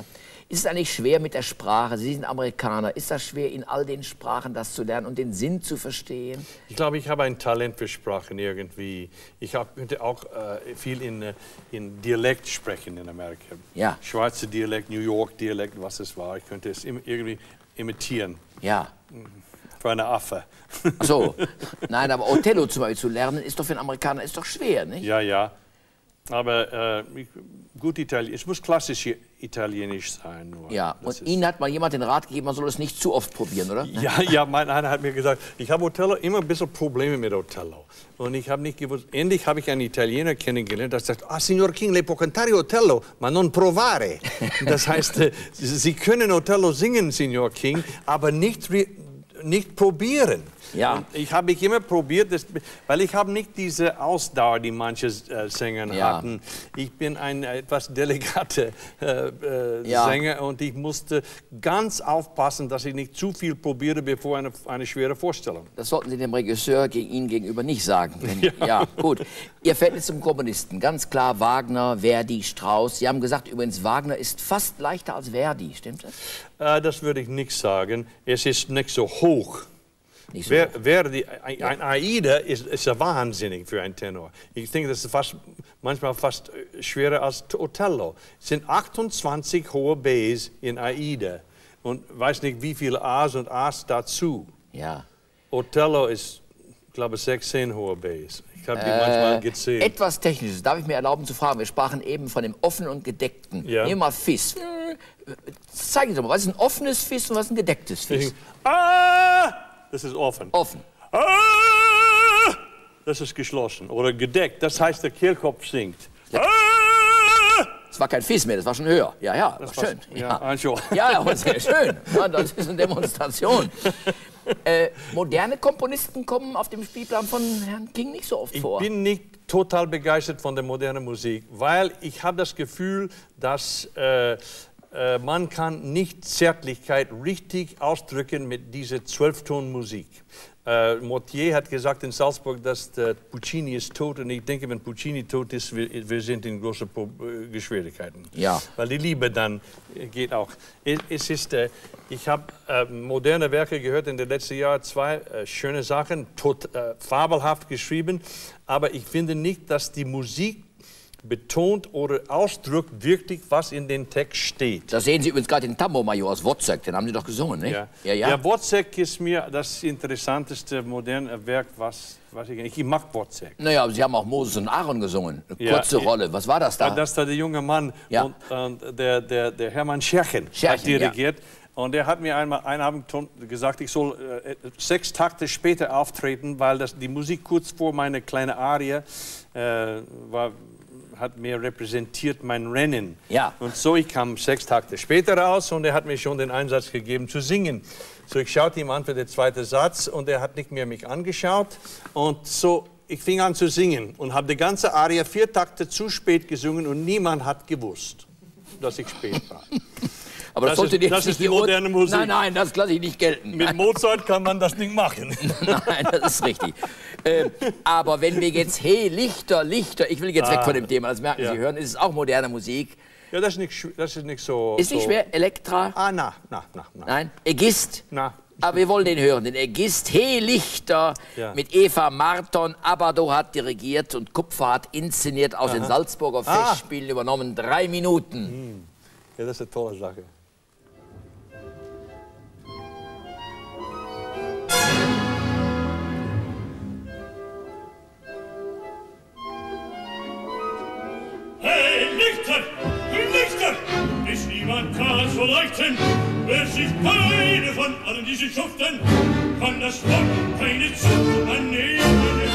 Ist es eigentlich schwer mit der Sprache? Sie sind Amerikaner. Ist das schwer, in all den Sprachen das zu lernen und den Sinn zu verstehen? Ich glaube, ich habe ein Talent für Sprachen irgendwie. Ich hab, könnte auch äh, viel in, äh, in Dialekt sprechen in Amerika. Ja. Schwarzer Dialekt, New York Dialekt, was es war. Ich könnte es im, irgendwie imitieren. Ja. Für eine Affe. Ach so. Nein, aber Othello zum Beispiel zu lernen, ist doch für einen Amerikaner ist doch schwer, nicht? Ja, ja. Aber äh, gut Italienisch, es muss klassisch Italienisch sein. Nur. Ja, Das und Ihnen hat mal jemand den Rat gegeben, man soll es nicht zu oft probieren, oder? Ja, ja, mein einer hat mir gesagt, ich habe Othello immer ein bisschen Probleme mit Othello. Und ich habe nicht gewusst, endlich habe ich einen Italiener kennengelernt, der sagt, ah, Signor King, lei può cantare Othello, ma non provare. Das heißt, äh, Sie können Othello singen, Signor King, aber nicht, nicht probieren. Ja. Und ich habe mich immer probiert, das, weil ich habe nicht diese Ausdauer, die manche äh, Sänger Ja. hatten. Ich bin ein etwas delicater äh, äh, Ja. Sänger und ich musste ganz aufpassen, dass ich nicht zu viel probiere, bevor eine, eine schwere Vorstellung. Das sollten Sie dem Regisseur gegen Ihnen gegenüber nicht sagen. Wenn, ja. ja, gut. Ihr Verhältnis zum Komponisten, ganz klar Wagner, Verdi, Strauss. Sie haben gesagt, übrigens, Wagner ist fast leichter als Verdi, stimmt das? Äh, das würde ich nicht sagen. Es ist nicht so hoch. Nicht so Wer, hoch. wer die, ein, ein Aida ist, ist ja wahnsinnig für einen Tenor. Ich denke, das ist fast, manchmal fast schwerer als Othello. Es sind achtundzwanzig hohe Bs in Aida und weiß nicht, wie viele As und As dazu. Ja. Othello ist, ich glaube, sechzehn hohe Bs. Ich habe die äh, manchmal gezählt. Etwas Technisches, darf ich mir erlauben zu fragen? Wir sprachen eben von dem offenen und gedeckten. Ja. Nehmen wir mal Fis. Zeigen Sie doch mal, was ist ein offenes Fis und was ist ein gedecktes Fis? Ah! Das ist offen. Offen. Ah! Das ist geschlossen oder gedeckt. Das heißt, der Kehlkopf singt. Ja. Ah! Das war kein Fis mehr, das war schon höher. Ja, ja, Das war war, schön. Ja, ja. Schon. Ja, aber sehr schön. Ja, das ist eine Demonstration. Äh, moderne Komponisten kommen auf dem Spielplan von Herrn King nicht so oft Ich vor. bin nicht total begeistert von der modernen Musik, weil ich habe das Gefühl, dass äh, äh, man kann nicht Zärtlichkeit richtig ausdrücken mit dieser Zwölftonmusik. Äh, Motier hat gesagt in Salzburg, dass der Puccini ist tot, und ich denke, wenn Puccini tot ist, wir, wir sind in großen äh, Schwierigkeiten. Ja. Weil die Liebe dann äh, geht auch. Es, es ist, äh, ich habe äh, moderne Werke gehört in den letzten Jahren, zwei äh, schöne Sachen, tot, äh, fabelhaft geschrieben, aber ich finde nicht, dass die Musik betont oder ausdrückt wirklich, was in den Text steht. Da sehen Sie übrigens gerade den Tambour-Major aus Wozzeck, den haben Sie doch gesungen, nicht? Ja, ja. ja. ja Wozzeck ist mir das interessanteste moderne Werk, was, was ich, ich mag Wozzeck. Naja, aber Sie haben auch Moses und Aaron gesungen, eine Ja, kurze ich- Rolle. Was war das da? Das ist der junge Mann, Ja. und, und der, der, der Hermann Scherchen, Scherchen, hat dirigiert. Und der hat mir einmal einen Abend ton- gesagt, ich soll äh, sechs Takte später auftreten, weil das, die Musik kurz vor meiner kleinen Arie äh, war, hat mir repräsentiert mein Rennen. Ja. Und so, ich kam sechs Takte später raus und er hat mir schon den Einsatz gegeben zu singen. So, ich schaute ihm an für den zweiten Satz und er hat nicht mehr mich angeschaut. Und so, ich fing an zu singen und habe die ganze Arie vier Takte zu spät gesungen und niemand hat gewusst, dass ich spät war. Aber Das sollte ist- dir das jetzt ist nicht die moderne Musik. Nein, nein, das lasse ich nicht gelten. Mit Mozart kann man das nicht machen. Nein, das ist richtig. äh, aber wenn wir jetzt, hey, Lichter, Lichter, ich will jetzt weg von dem Thema, das merken Ja. Sie hören, ist es auch moderne Musik. Ja, das ist nicht, schw- das ist nicht so... Ist nicht so. schwer, Elektra, Ah, na, na, na, na. nein, Ägist. na. Aber wir wollen den hören, den Ägist, hey, Lichter, Ja. mit Eva Marton, Abado hat dirigiert und Kupfer hat inszeniert, aus den Salzburger Ah. Festspielen übernommen, drei Minuten. Ja, das ist eine tolle Sache. Hey, Lichter, Lichter! Ist niemand kann so leuchten, wer sich keine von allen diesen schuften, kann das Wort keine Zukunft annehmen.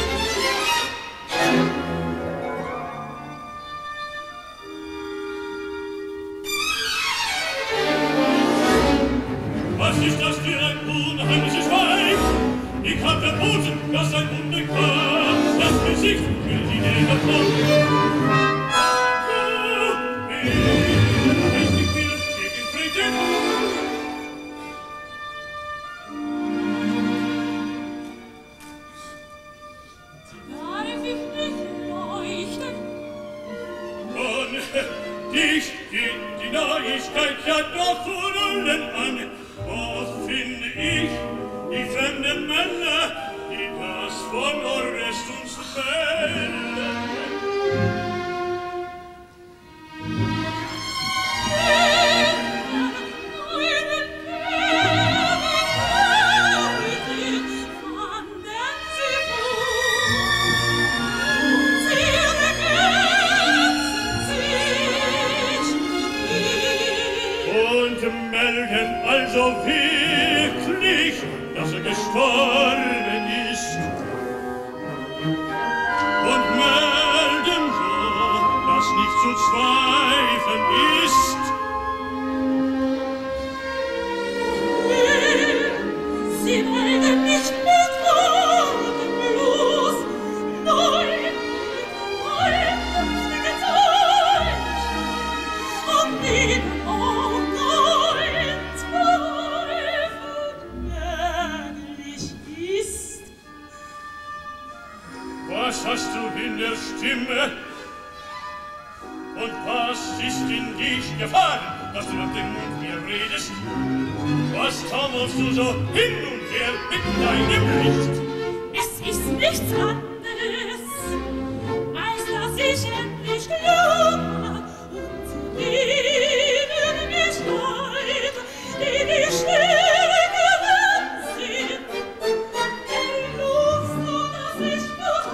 Was ist das für ein unheimliches Weib? Ich hab verboten, dass ein Unbekannt das Gesicht will sie näher kommen. Darf ich nicht leuchten? Dich geht die Neuigkeit ja doch melden also wirklich, dass er gestorben ist. Und melden so, dass nicht zu zweifeln ist. Sie melden nicht mit Worten bloß, nein, nein, heftige Zeit, von denen auch kein Zweifel möglich ist. Was hast du in der Stimme? Und was ist in dich gefahren, dass du nach dem Mund mir redest? Was taumelst du so hin und her mit deinem Licht? Es ist nichts anderes, als dass ich endlich glaube und zu denen Gestalt, die die Stärkeren sind, die Luft, so dass ich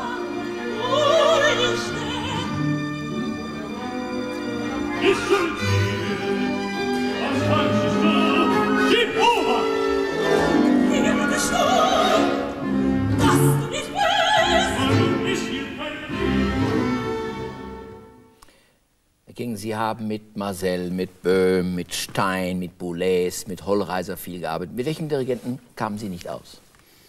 ruhig stehe. Ist schon viel, was kannst du? Gib over! Hier gestorben, dass du nicht bist. Warum ist hier keine Herr King, Sie haben mit Marcel, mit Böhm, mit Stein, mit Boulez, mit Hollreiser viel gearbeitet. Mit welchen Dirigenten kamen Sie nicht aus?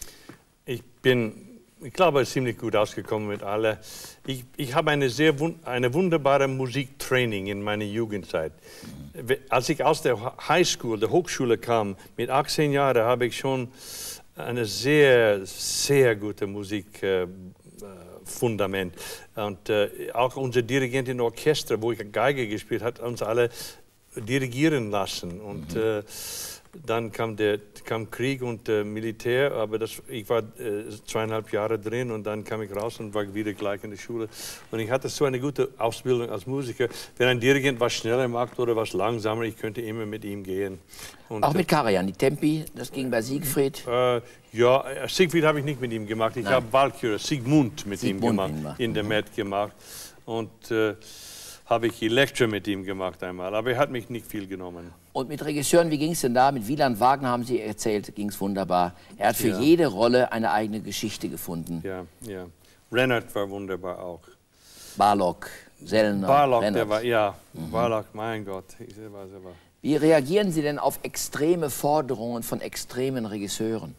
Ich bin, ich glaube, ziemlich gut ausgekommen mit allen. Ich, ich habe eine sehr eine wunderbare Musiktraining in meiner Jugendzeit. Mhm. Als ich aus der Highschool, der Hochschule kam, mit achtzehn Jahren, habe ich schon eine sehr, sehr gute Musik äh, Fundament. Und äh, auch unser Dirigent im Orchester, wo ich Geige gespielt habe, hat uns alle dirigieren lassen. Und mhm. äh, dann kam der kam Krieg und äh, Militär, aber das, ich war äh, zweieinhalb Jahre drin und dann kam ich raus und war wieder gleich in der Schule. Und ich hatte so eine gute Ausbildung als Musiker. Wenn ein Dirigent was schneller macht oder was langsamer, ich könnte immer mit ihm gehen. Und, auch mit Karajan, die Tempi, das ging bei Siegfried? Äh, ja, Siegfried habe ich nicht mit ihm gemacht. Ich habe Walküre, Sigmund mit Sigmund ihm gemacht, gemacht, in der Met gemacht. Und äh, habe ich Elektra mit ihm gemacht einmal, aber er hat mich nicht viel genommen. Und mit Regisseuren, wie ging es denn da? Mit Wieland Wagner haben Sie erzählt, ging es wunderbar. Er hat für ja. jede Rolle eine eigene Geschichte gefunden. Ja, ja. Rennert war wunderbar auch. Barlog, Sellner, Barlog, Rennert. der war, ja, mhm. Barlog, mein Gott. Ich war, ich war. Wie reagieren Sie denn auf extreme Forderungen von extremen Regisseuren?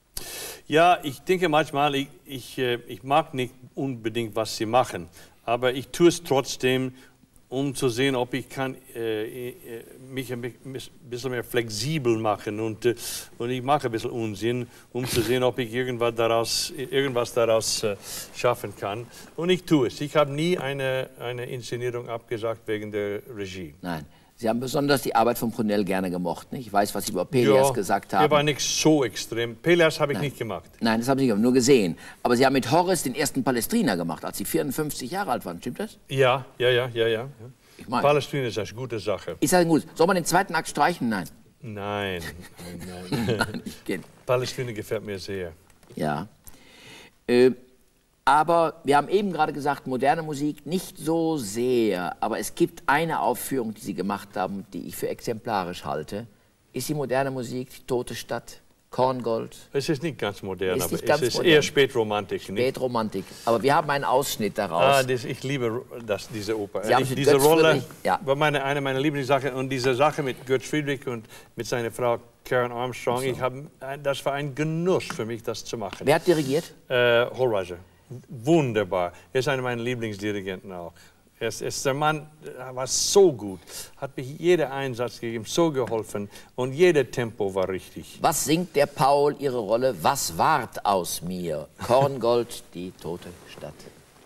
Ja, ich denke manchmal, ich, ich, ich mag nicht unbedingt, was sie machen, aber ich tue es trotzdem, um zu sehen, ob ich kann, äh, mich ein bisschen mehr flexibel machen und, äh, und ich mache ein bisschen Unsinn, um zu sehen, ob ich irgendwas daraus, irgendwas daraus äh, schaffen kann. Und ich tue es. Ich habe nie eine, eine Inszenierung abgesagt wegen der Regie. Nein. Sie haben besonders die Arbeit von Brunel gerne gemocht, nicht? Ich weiß, was Sie über Pelias ja, gesagt haben. Der war nicht so extrem. Pelias habe ich Nein. nicht gemacht. Nein, das haben Sie nur gesehen. Aber Sie haben mit Horace den ersten Palestrina gemacht, als Sie vierundfünfzig Jahre alt waren. Stimmt das? Ja, ja, ja, ja, ja. Ich meine, Palestrina ist eine gute Sache. Ist das gut? Soll man den zweiten Akt streichen? Nein. Nein, nein, nein. Nein, ich kenn. Palestrina gefällt mir sehr. Ja. Äh, Aber wir haben eben gerade gesagt, moderne Musik nicht so sehr. Aber es gibt eine Aufführung, die Sie gemacht haben, die ich für exemplarisch halte. Ist die moderne Musik die Tote Stadt? Korngold? Es ist nicht ganz modern, Ist aber nicht ganz es ist modern. eher Spätromantik. Spätromantik. Aber wir haben einen Ausschnitt daraus. Ah, das, ich liebe das, diese Oper. Sie haben Ich, mit diese Götz Rolle Friedrich- ja. war meine, eine meiner Lieblingssachen. Und diese Sache mit Götz Friedrich und mit seiner Frau Karen Armstrong, So. ich hab, das war ein Genuss für mich, das zu machen. Wer hat dirigiert? Äh, Hollreiser. Wunderbar. Er ist einer meiner Lieblingsdirigenten auch. Er ist, er ist der Mann, er war so gut, hat mir jeder Einsatz gegeben, so geholfen und jeder Tempo war richtig. Was singt der Paul Ihre Rolle? Was ward aus mir? Korngold, die tote Stadt.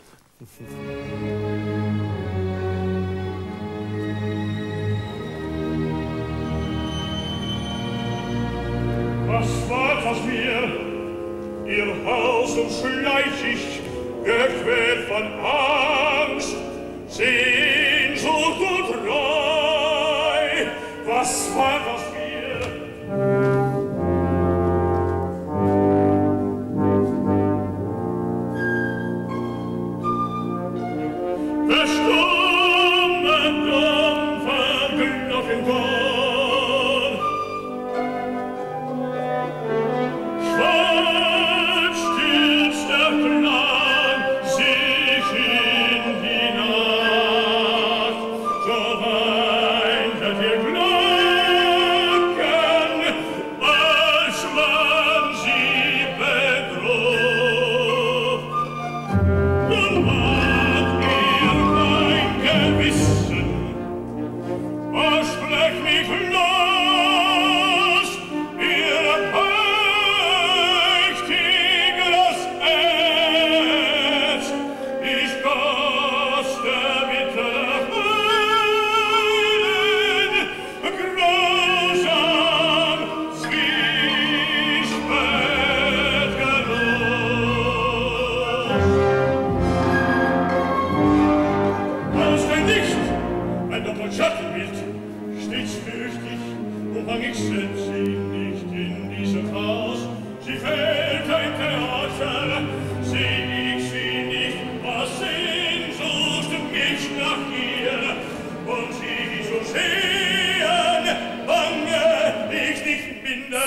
Was ward aus mir? Ihr Haus umschleich ich, gequält von Angst, Sehnsucht und Reue. Was ward aus mir? Verstummen, dumpfer Glockenton, wissen Sie nicht in diesem Haus, sie fällt ein Theater, seh ich sie nicht, was Sehnsucht mich nach ihr, und sie so sehen, bange ich nicht minder.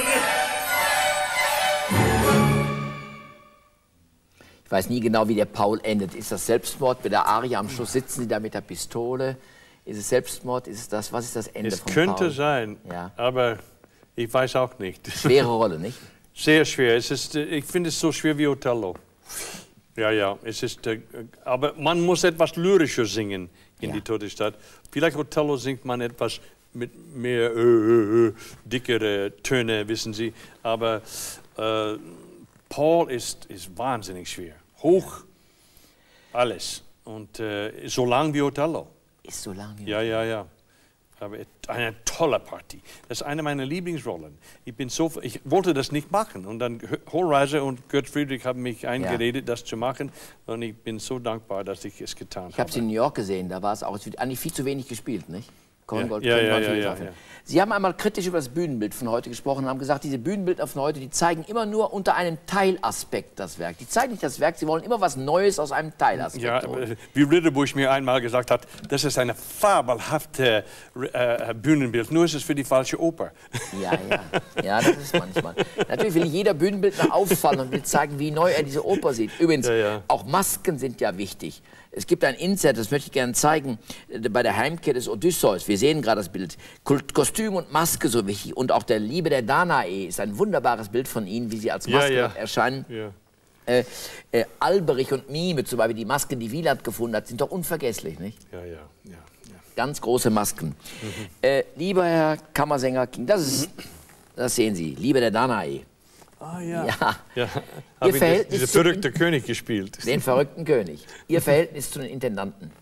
Ich weiß nie genau, wie der Paul endet. Ist das Selbstmord? Bei der Arie am Schluss sitzen Sie da mit der Pistole. Ist es Selbstmord? Ist es das? Was ist das Ende es von könnte Paul? sein, Ja. aber ich weiß auch nicht. Schwere Rolle, nicht? Sehr schwer. Es ist, ich finde es so schwer wie Othello. Ja, ja. Es ist, aber man muss etwas lyrischer singen in Ja. die Tote Stadt. Vielleicht Othello singt man etwas mit mehr äh, äh, dickere Töne, wissen Sie. Aber äh, Paul ist, ist wahnsinnig schwer. Hoch, alles. Und äh, so lang wie Othello. Ist so lang wie Ja, ja, ja. Aber eine tolle Partie. Das ist eine meiner Lieblingsrollen. Ich, bin so, ich wollte das nicht machen. Und dann Hohlreise und Gert Friedrich haben mich eingeredet, ja. das zu machen. Und ich bin so dankbar, dass ich es getan habe. Ich habe sie in New York gesehen, da war es auch eigentlich viel zu wenig gespielt, nicht? Korngold, Ja, ja, Korngold, ja, ja, Korngold. ja. Sie haben einmal kritisch über das Bühnenbild von heute gesprochen und haben gesagt, diese Bühnenbilder von heute, die zeigen immer nur unter einem Teilaspekt das Werk. Die zeigen nicht das Werk, sie wollen immer was Neues aus einem Teilaspekt. Ja, holen. wie Ritterbusch mir einmal gesagt hat, das ist eine fabelhafte äh, Bühnenbild, nur ist es für die falsche Oper. Ja, ja, ja, das ist manchmal. Natürlich will jeder Bühnenbildner auffallen und will zeigen, wie neu er diese Oper sieht. Übrigens, Ja, ja. auch Masken sind ja wichtig. Es gibt ein Insert, das möchte ich gerne zeigen, bei der Heimkehr des Odysseus. Wir sehen gerade das Bild. Kostüm und Maske so wichtig. Und auch der Liebe der Danae ist ein wunderbares Bild von Ihnen, wie sie als Maske Ja, ja. erscheinen. Ja. Äh, äh, Alberich und Mime, zum Beispiel die Masken, die Wieland gefunden hat, sind doch unvergesslich, nicht? Ja, ja, ja, ja. Ganz große Masken. Mhm. Äh, lieber Herr Kammersänger King, das ist, das sehen Sie, Liebe der Danae. Ah ja. Ja. ja. Ihr Habe ich Verhältnis diese zu verrückte König gespielt. Den verrückten König. Ihr Verhältnis zu den Intendanten.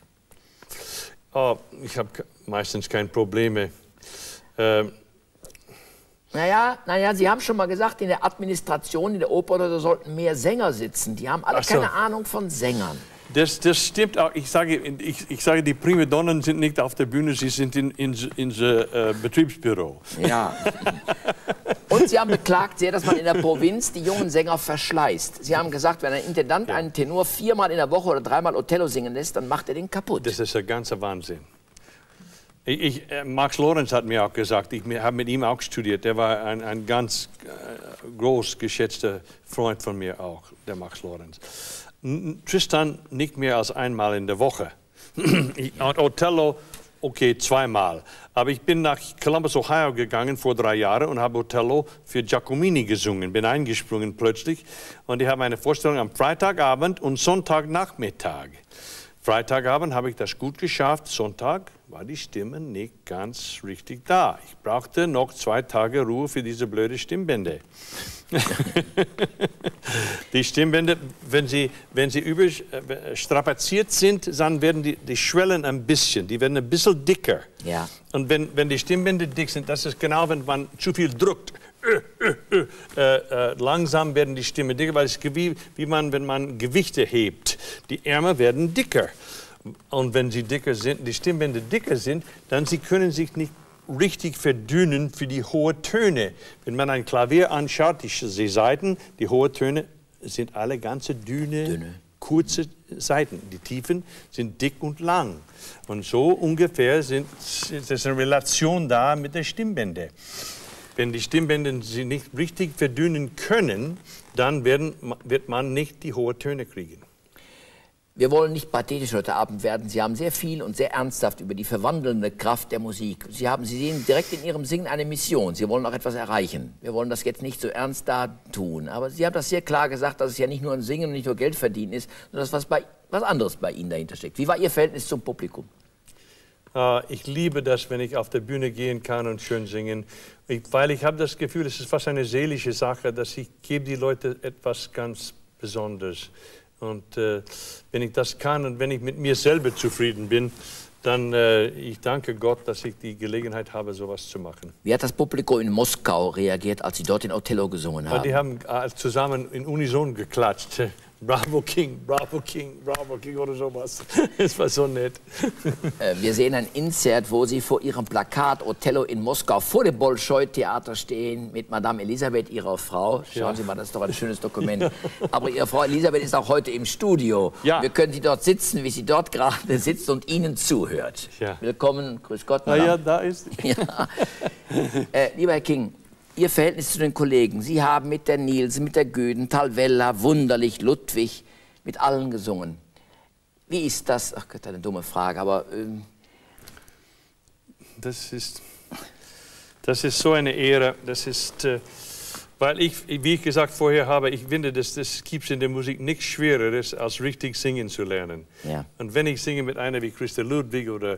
Oh, ich habe meistens keine Probleme. Ähm, Naja, naja, Sie haben schon mal gesagt, in der Administration, in der Oper oder so sollten mehr Sänger sitzen. Die haben alle Ach so. keine Ahnung von Sängern. Das, das stimmt auch. Ich sage, ich, ich sage, die Primadonnen sind nicht auf der Bühne, sie sind in, in, in, in äh, Betriebsbüro. Ja. Und Sie haben beklagt sehr, dass man in der Provinz die jungen Sänger verschleißt. Sie haben gesagt, wenn ein Intendant Ja. einen Tenor viermal in der Woche oder dreimal Othello singen lässt, dann macht er den kaputt. Das ist der ganze Wahnsinn. Ich, ich, äh, Max Lorenz hat mir auch gesagt, ich habe mit ihm auch studiert, der war ein, ein ganz äh, groß geschätzter Freund von mir auch, der Max Lorenz. N Tristan nicht mehr als einmal in der Woche. Und Othello, okay, zweimal. Aber ich bin nach Columbus, Ohio gegangen vor drei Jahren und habe Othello für Giacomini gesungen. Bin eingesprungen plötzlich und ich habe eine Vorstellung am Freitagabend und Sonntagnachmittag. Freitagabend habe ich das gut geschafft, Sonntag war die Stimme nicht ganz richtig da. Ich brauchte noch zwei Tage Ruhe für diese blöde Stimmbänder. Die Stimmbänder, wenn sie, wenn sie überstrapaziert sind, dann werden die, die Schwellen ein bisschen, die werden ein bisschen dicker. Ja. Und wenn, wenn die Stimmbänder dick sind, das ist genau, wenn man zu viel drückt. Äh, äh, äh, äh, langsam werden die Stimmen dicker, weil es ist wie, wie man, wenn man Gewichte hebt. Die Ärmel werden dicker. Und wenn sie dicker sind, die Stimmbänder dicker sind, dann sie können sich nicht richtig verdünnen für die hohen Töne. Wenn man ein Klavier anschaut, die, die Saiten, die hohen Töne sind alle ganze dünne, Dünne. kurze Saiten. Die Tiefen sind dick und lang. Und so ungefähr sind, ist eine Relation da mit den Stimmbändern. Wenn die Stimmbänder sie nicht richtig verdünnen können, dann werden, wird man nicht die hohen Töne kriegen. Wir wollen nicht pathetisch heute Abend werden. Sie haben sehr viel und sehr ernsthaft über die verwandelnde Kraft der Musik. Sie, haben, Sie sehen direkt in Ihrem Singen eine Mission. Sie wollen auch etwas erreichen. Wir wollen das jetzt nicht so ernst da tun. Aber Sie haben das sehr klar gesagt, dass es ja nicht nur ein Singen und nicht nur Geld verdienen ist, sondern dass was, bei, was anderes bei Ihnen dahinter steckt. Wie war Ihr Verhältnis zum Publikum? Uh, ich liebe das, wenn ich auf der Bühne gehen kann und schön singen. Ich, weil ich habe das Gefühl, es ist fast eine seelische Sache, dass ich gebe die Leute etwas ganz Besonderes. Und äh, wenn ich das kann und wenn ich mit mir selber zufrieden bin, dann äh, ich danke Gott, dass ich die Gelegenheit habe, sowas zu machen. Wie hat das Publikum in Moskau reagiert, als Sie dort in Othello gesungen haben? Die haben äh, zusammen in Unison geklatscht. Bravo King, Bravo King, Bravo King oder sowas. Das war so nett. Äh, wir sehen ein Insert, wo Sie vor Ihrem Plakat Othello in Moskau vor dem Bolschoi-Theater stehen mit Madame Elisabeth, Ihrer Frau. Schauen Ja. Sie mal, das ist doch ein schönes Dokument. Ja. Aber Ihre Frau Elisabeth ist auch heute im Studio. Ja. Wir können Sie dort sitzen, wie sie dort gerade sitzt und Ihnen zuhört. Ja. Willkommen, grüß Gott. Na Madame. ja, da ist sie. Ja. äh, lieber Herr King, Ihr Verhältnis zu den Kollegen. Sie haben mit der Nielsen, mit der Güden, Talvella, Wunderlich, Ludwig, mit allen gesungen. Wie ist das? Ach Gott, eine dumme Frage, aber... Ähm das, ist, das ist so eine Ehre. Das ist, äh, weil ich, wie ich gesagt vorher habe, ich finde, das, das gibt in der Musik nichts Schwereres, als richtig singen zu lernen. Ja. Und wenn ich singe mit einer wie Christa Ludwig oder...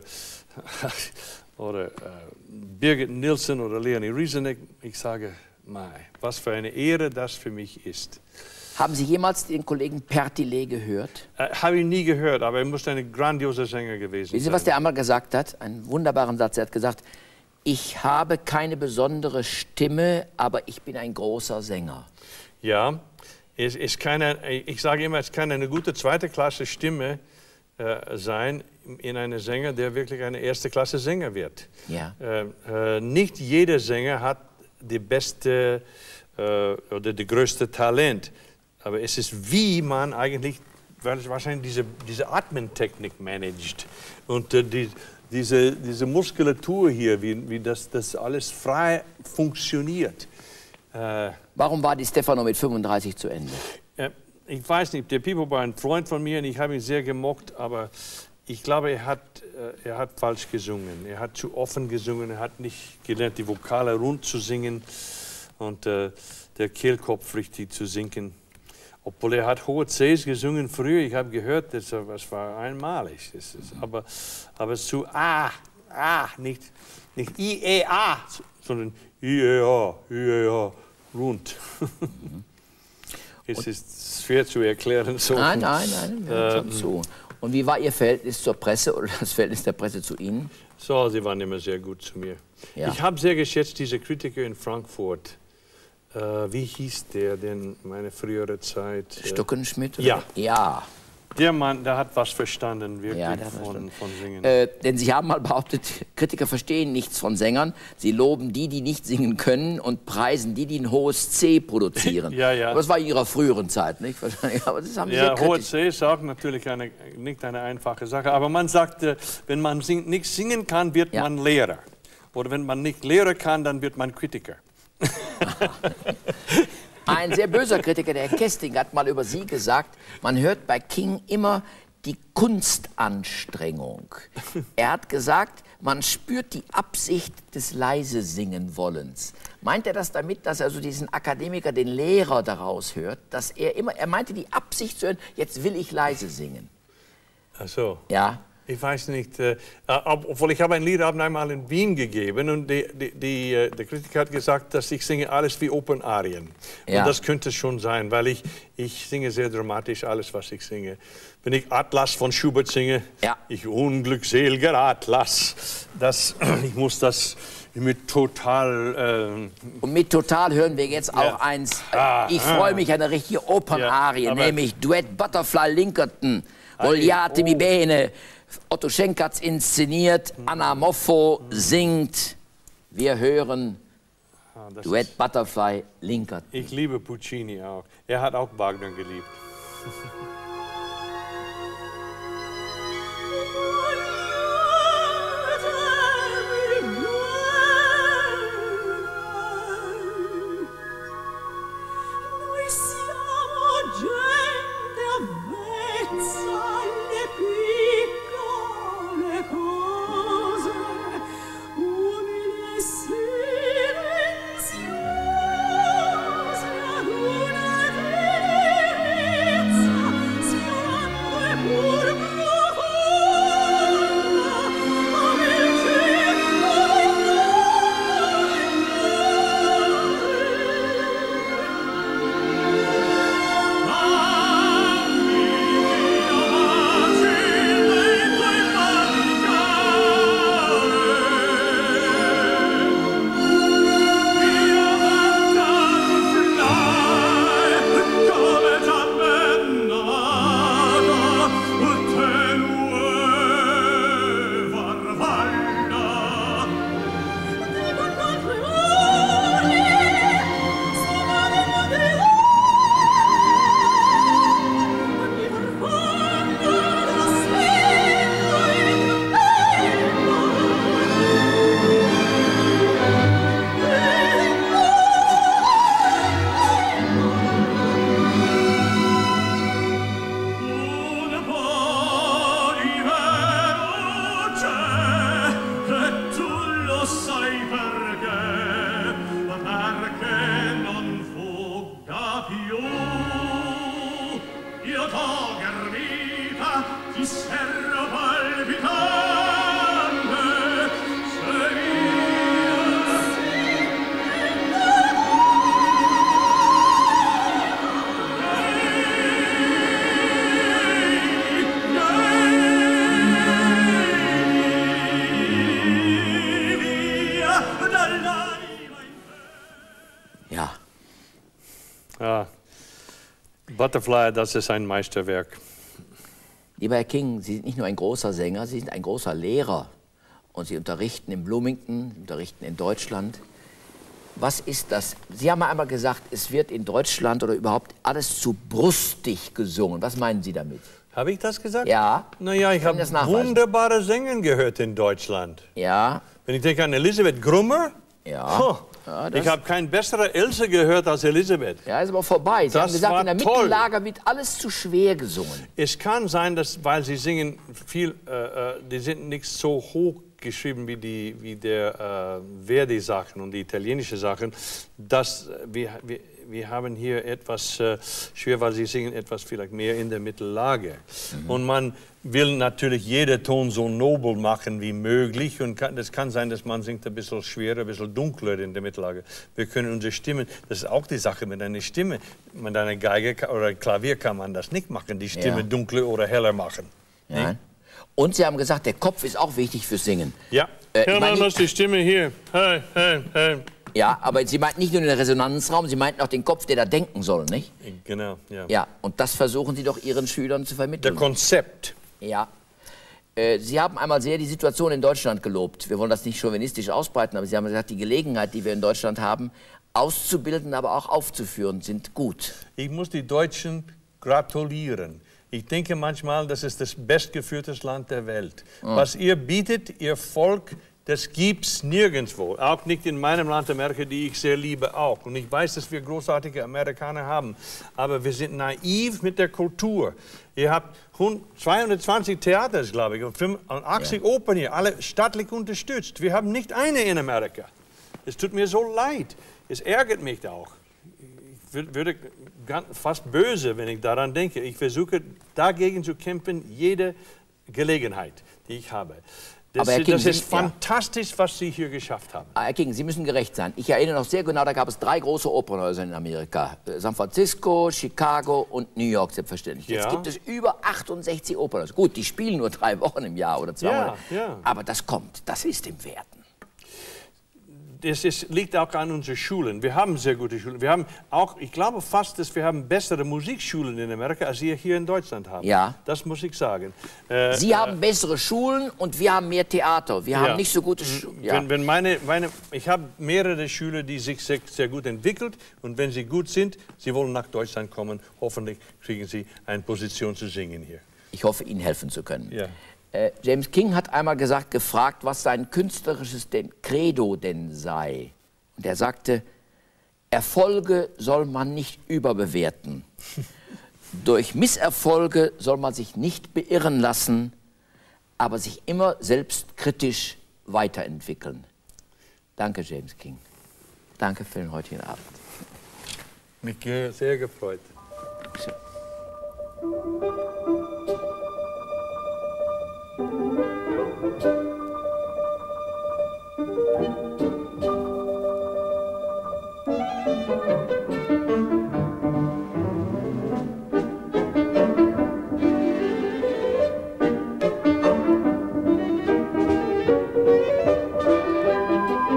oder äh, Birgit Nilsson oder Leonie Rieseneck, ich sage, mei, was für eine Ehre das für mich ist. Haben Sie jemals den Kollegen Pertillet gehört? Äh, Habe ich nie gehört, aber er muss ein grandioser Sänger gewesen Wissen Sie, sein. was der einmal gesagt hat? Einen wunderbaren Satz. Er hat gesagt, ich habe keine besondere Stimme, aber ich bin ein großer Sänger. Ja, es ist keine, ich sage immer, es kann eine gute zweite Klasse Stimme äh, sein in einem Sänger, der wirklich eine erste Klasse Sänger wird. Ja. Äh, äh, nicht jeder Sänger hat die beste äh, oder die größte Talent, aber es ist, wie man eigentlich wahrscheinlich diese, diese Atmentechnik managt und äh, die, diese, diese Muskulatur hier, wie, wie das, das alles frei funktioniert. Äh, Warum war die Stefano mit fünfunddreißig zu Ende? äh, ich weiß nicht, der Pipo war ein Freund von mir und ich habe ihn sehr gemocht, aber ich glaube, er hat, äh, er hat falsch gesungen. Er hat zu offen gesungen, er hat nicht gelernt, die Vokale rund zu singen und äh, der Kehlkopf richtig zu sinken. Obwohl er hat hohe Cs gesungen früher, ich habe gehört, das, das war einmalig. Das ist, aber, aber zu A, A, nicht, nicht I, E, A, sondern I, E, A, I, E, A, rund. Mhm. Es ist schwer zu erklären. So. Nein, nein, nein, wir hören Ähm, zu. Und wie war Ihr Verhältnis zur Presse oder das Verhältnis der Presse zu Ihnen? So, sie waren immer sehr gut zu mir. Ja. Ich habe sehr geschätzt diese Kritiker in Frankfurt. Äh, wie hieß der denn meine frühere Zeit? Äh, Stuckenschmidt? Oder? Ja. Ja. Der Mann, der hat was verstanden, wirklich, Ja, der hat von, verstanden. von Singen. Äh, denn Sie haben mal behauptet, Kritiker verstehen nichts von Sängern. Sie loben die, die nicht singen können und preisen die, die ein hohes C produzieren. Ja, ja. Aber das war in Ihrer früheren Zeit, nicht? Wahrscheinlich. Aber das haben Sie Ja, sehr hohe kritisch. C ist auch natürlich eine, nicht eine einfache Sache. Aber man sagt, äh, wenn man sing, nicht singen kann, wird Ja. man Lehrer. Oder wenn man nicht Lehrer kann, dann wird man Kritiker. Ein sehr böser Kritiker, der Herr Kesting, hat mal über Sie gesagt, man hört bei King immer die Kunstanstrengung. Er hat gesagt, man spürt die Absicht des leise singen Wollens. Meint er das damit, dass er so diesen Akademiker, den Lehrer daraus hört, dass er immer, er meinte die Absicht zu hören, jetzt will ich leise singen. Ach so. Ja. Ich weiß nicht, äh, obwohl ich habe ein Liedabend einmal in Wien gegeben und die, die, die, äh, der Kritiker hat gesagt, dass ich singe alles wie Opernarien. Ja. Und das könnte schon sein, weil ich, ich singe sehr dramatisch alles, was ich singe. Wenn ich Atlas von Schubert singe, Ja. ich unglückseliger Atlas, das, ich muss das mit total... Äh, Und mit Total hören wir jetzt auch Ja. eins. Ah, ich ah. freue mich, eine richtige Opernarie, Ja, aber- nämlich Duett Butterfly Linkerton. Vogliate mi oh. bene. Otto Schenk hat's inszeniert. Anna Moffo singt. Wir hören ah, das Duett ist, Butterfly Linkerton. ich liebe Puccini auch. Er hat auch Wagner geliebt. Noi siamo gente avvezza alle piccole cose, umili e silenziose ad una tenerezza Ja. Ja. Butterfly, das ist ein Meisterwerk. Lieber Herr King, Sie sind nicht nur ein großer Sänger, Sie sind ein großer Lehrer. Und Sie unterrichten in Bloomington, unterrichten in Deutschland. Was ist das? Sie haben einmal gesagt, es wird in Deutschland oder überhaupt alles zu brustig gesungen. Was meinen Sie damit? Habe ich das gesagt? Ja. Naja, ich habe wunderbare Sänger gehört in Deutschland. Ja. Wenn ich denke an Elisabeth Grummer, ja. Oh, ja ich habe keine bessere Else gehört als Elisabeth. Ja, ist aber vorbei. Sie das haben gesagt, war in der toll. Mittellager wird alles zu schwer gesungen. Es kann sein, dass, weil sie singen viel, äh, die sind nicht so hoch geschrieben wie, die, wie der äh, Verdi-Sachen und die italienischen Sachen, dass wir, wir, wir haben hier etwas äh, schwer, weil sie singen etwas vielleicht mehr in der Mittellage. Mhm. Und man will natürlich jeden Ton so nobel machen wie möglich und kann, das kann sein, dass man singt ein bisschen schwerer, ein bisschen dunkler in der Mittellage. Wir können unsere Stimmen, das ist auch die Sache mit einer Stimme, mit einer Geige oder einem Klavier kann man das nicht machen, die Stimme ja. dunkler oder heller machen. Ja. Und Sie haben gesagt, der Kopf ist auch wichtig fürs Singen. Ja, äh, hör mal, was die Stimme hier. Hey, hey, hey. Ja, aber Sie meinten nicht nur den Resonanzraum, Sie meinten auch den Kopf, der da denken soll, nicht? Genau, ja. Ja, und das versuchen Sie doch Ihren Schülern zu vermitteln. Der Konzept. Ja. Äh, Sie haben einmal sehr die Situation in Deutschland gelobt. Wir wollen das nicht chauvinistisch ausbreiten, aber Sie haben gesagt, die Gelegenheit, die wir in Deutschland haben, auszubilden, aber auch aufzuführen, sind gut. Ich muss die Deutschen gratulieren. Ich denke manchmal, das ist das bestgeführteste Land der Welt. Mhm. Was ihr bietet, ihr Volk, das gibt's nirgendwo. Auch nicht in meinem Land Amerika, die ich sehr liebe auch. Und ich weiß, dass wir großartige Amerikaner haben. Aber wir sind naiv mit der Kultur. Ihr habt zweihundertzwanzig Theater, glaube ich, und fünfundachtzig ja. Opern hier, alle staatlich unterstützt. Wir haben nicht eine in Amerika. Es tut mir so leid. Es ärgert mich auch. Ich würde fast böse, wenn ich daran denke. Ich versuche dagegen zu kämpfen, jede Gelegenheit, die ich habe. Das, Aber Herr King, das ist Sie, fantastisch, ja. was Sie hier geschafft haben. Herr King, Sie müssen gerecht sein. Ich erinnere noch sehr genau, da gab es drei große Opernhäuser in Amerika. San Francisco, Chicago und New York, selbstverständlich. Ja. Jetzt gibt es über achtundsechzig Opernhäuser. Gut, die spielen nur drei Wochen im Jahr oder zwei ja, Monate. Ja. Aber das kommt, das ist im Werden. Es ist, liegt auch an unseren Schulen. Wir haben sehr gute Schulen. Wir haben auch, ich glaube fast, dass wir haben bessere Musikschulen in Amerika, als wir hier in Deutschland haben. Ja. Das muss ich sagen. Äh, Sie äh, haben bessere Schulen und wir haben mehr Theater. Wir ja. haben nicht so gute Schulen. Ja. Wenn, wenn meine, meine, ich habe mehrere Schüler, die sich sehr, sehr gut entwickelt. Und wenn sie gut sind, sie wollen nach Deutschland kommen. Hoffentlich kriegen sie eine Position zu singen hier. Ich hoffe, Ihnen helfen zu können. Ja. Äh, James King hat einmal gesagt, gefragt, was sein künstlerisches denn, Credo denn sei. Und er sagte, Erfolge soll man nicht überbewerten. Durch Misserfolge soll man sich nicht beirren lassen, aber sich immer selbstkritisch weiterentwickeln. Danke, James King. Danke für den heutigen Abend. Mich sehr gefreut. So.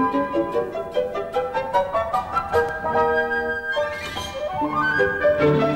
Thank you.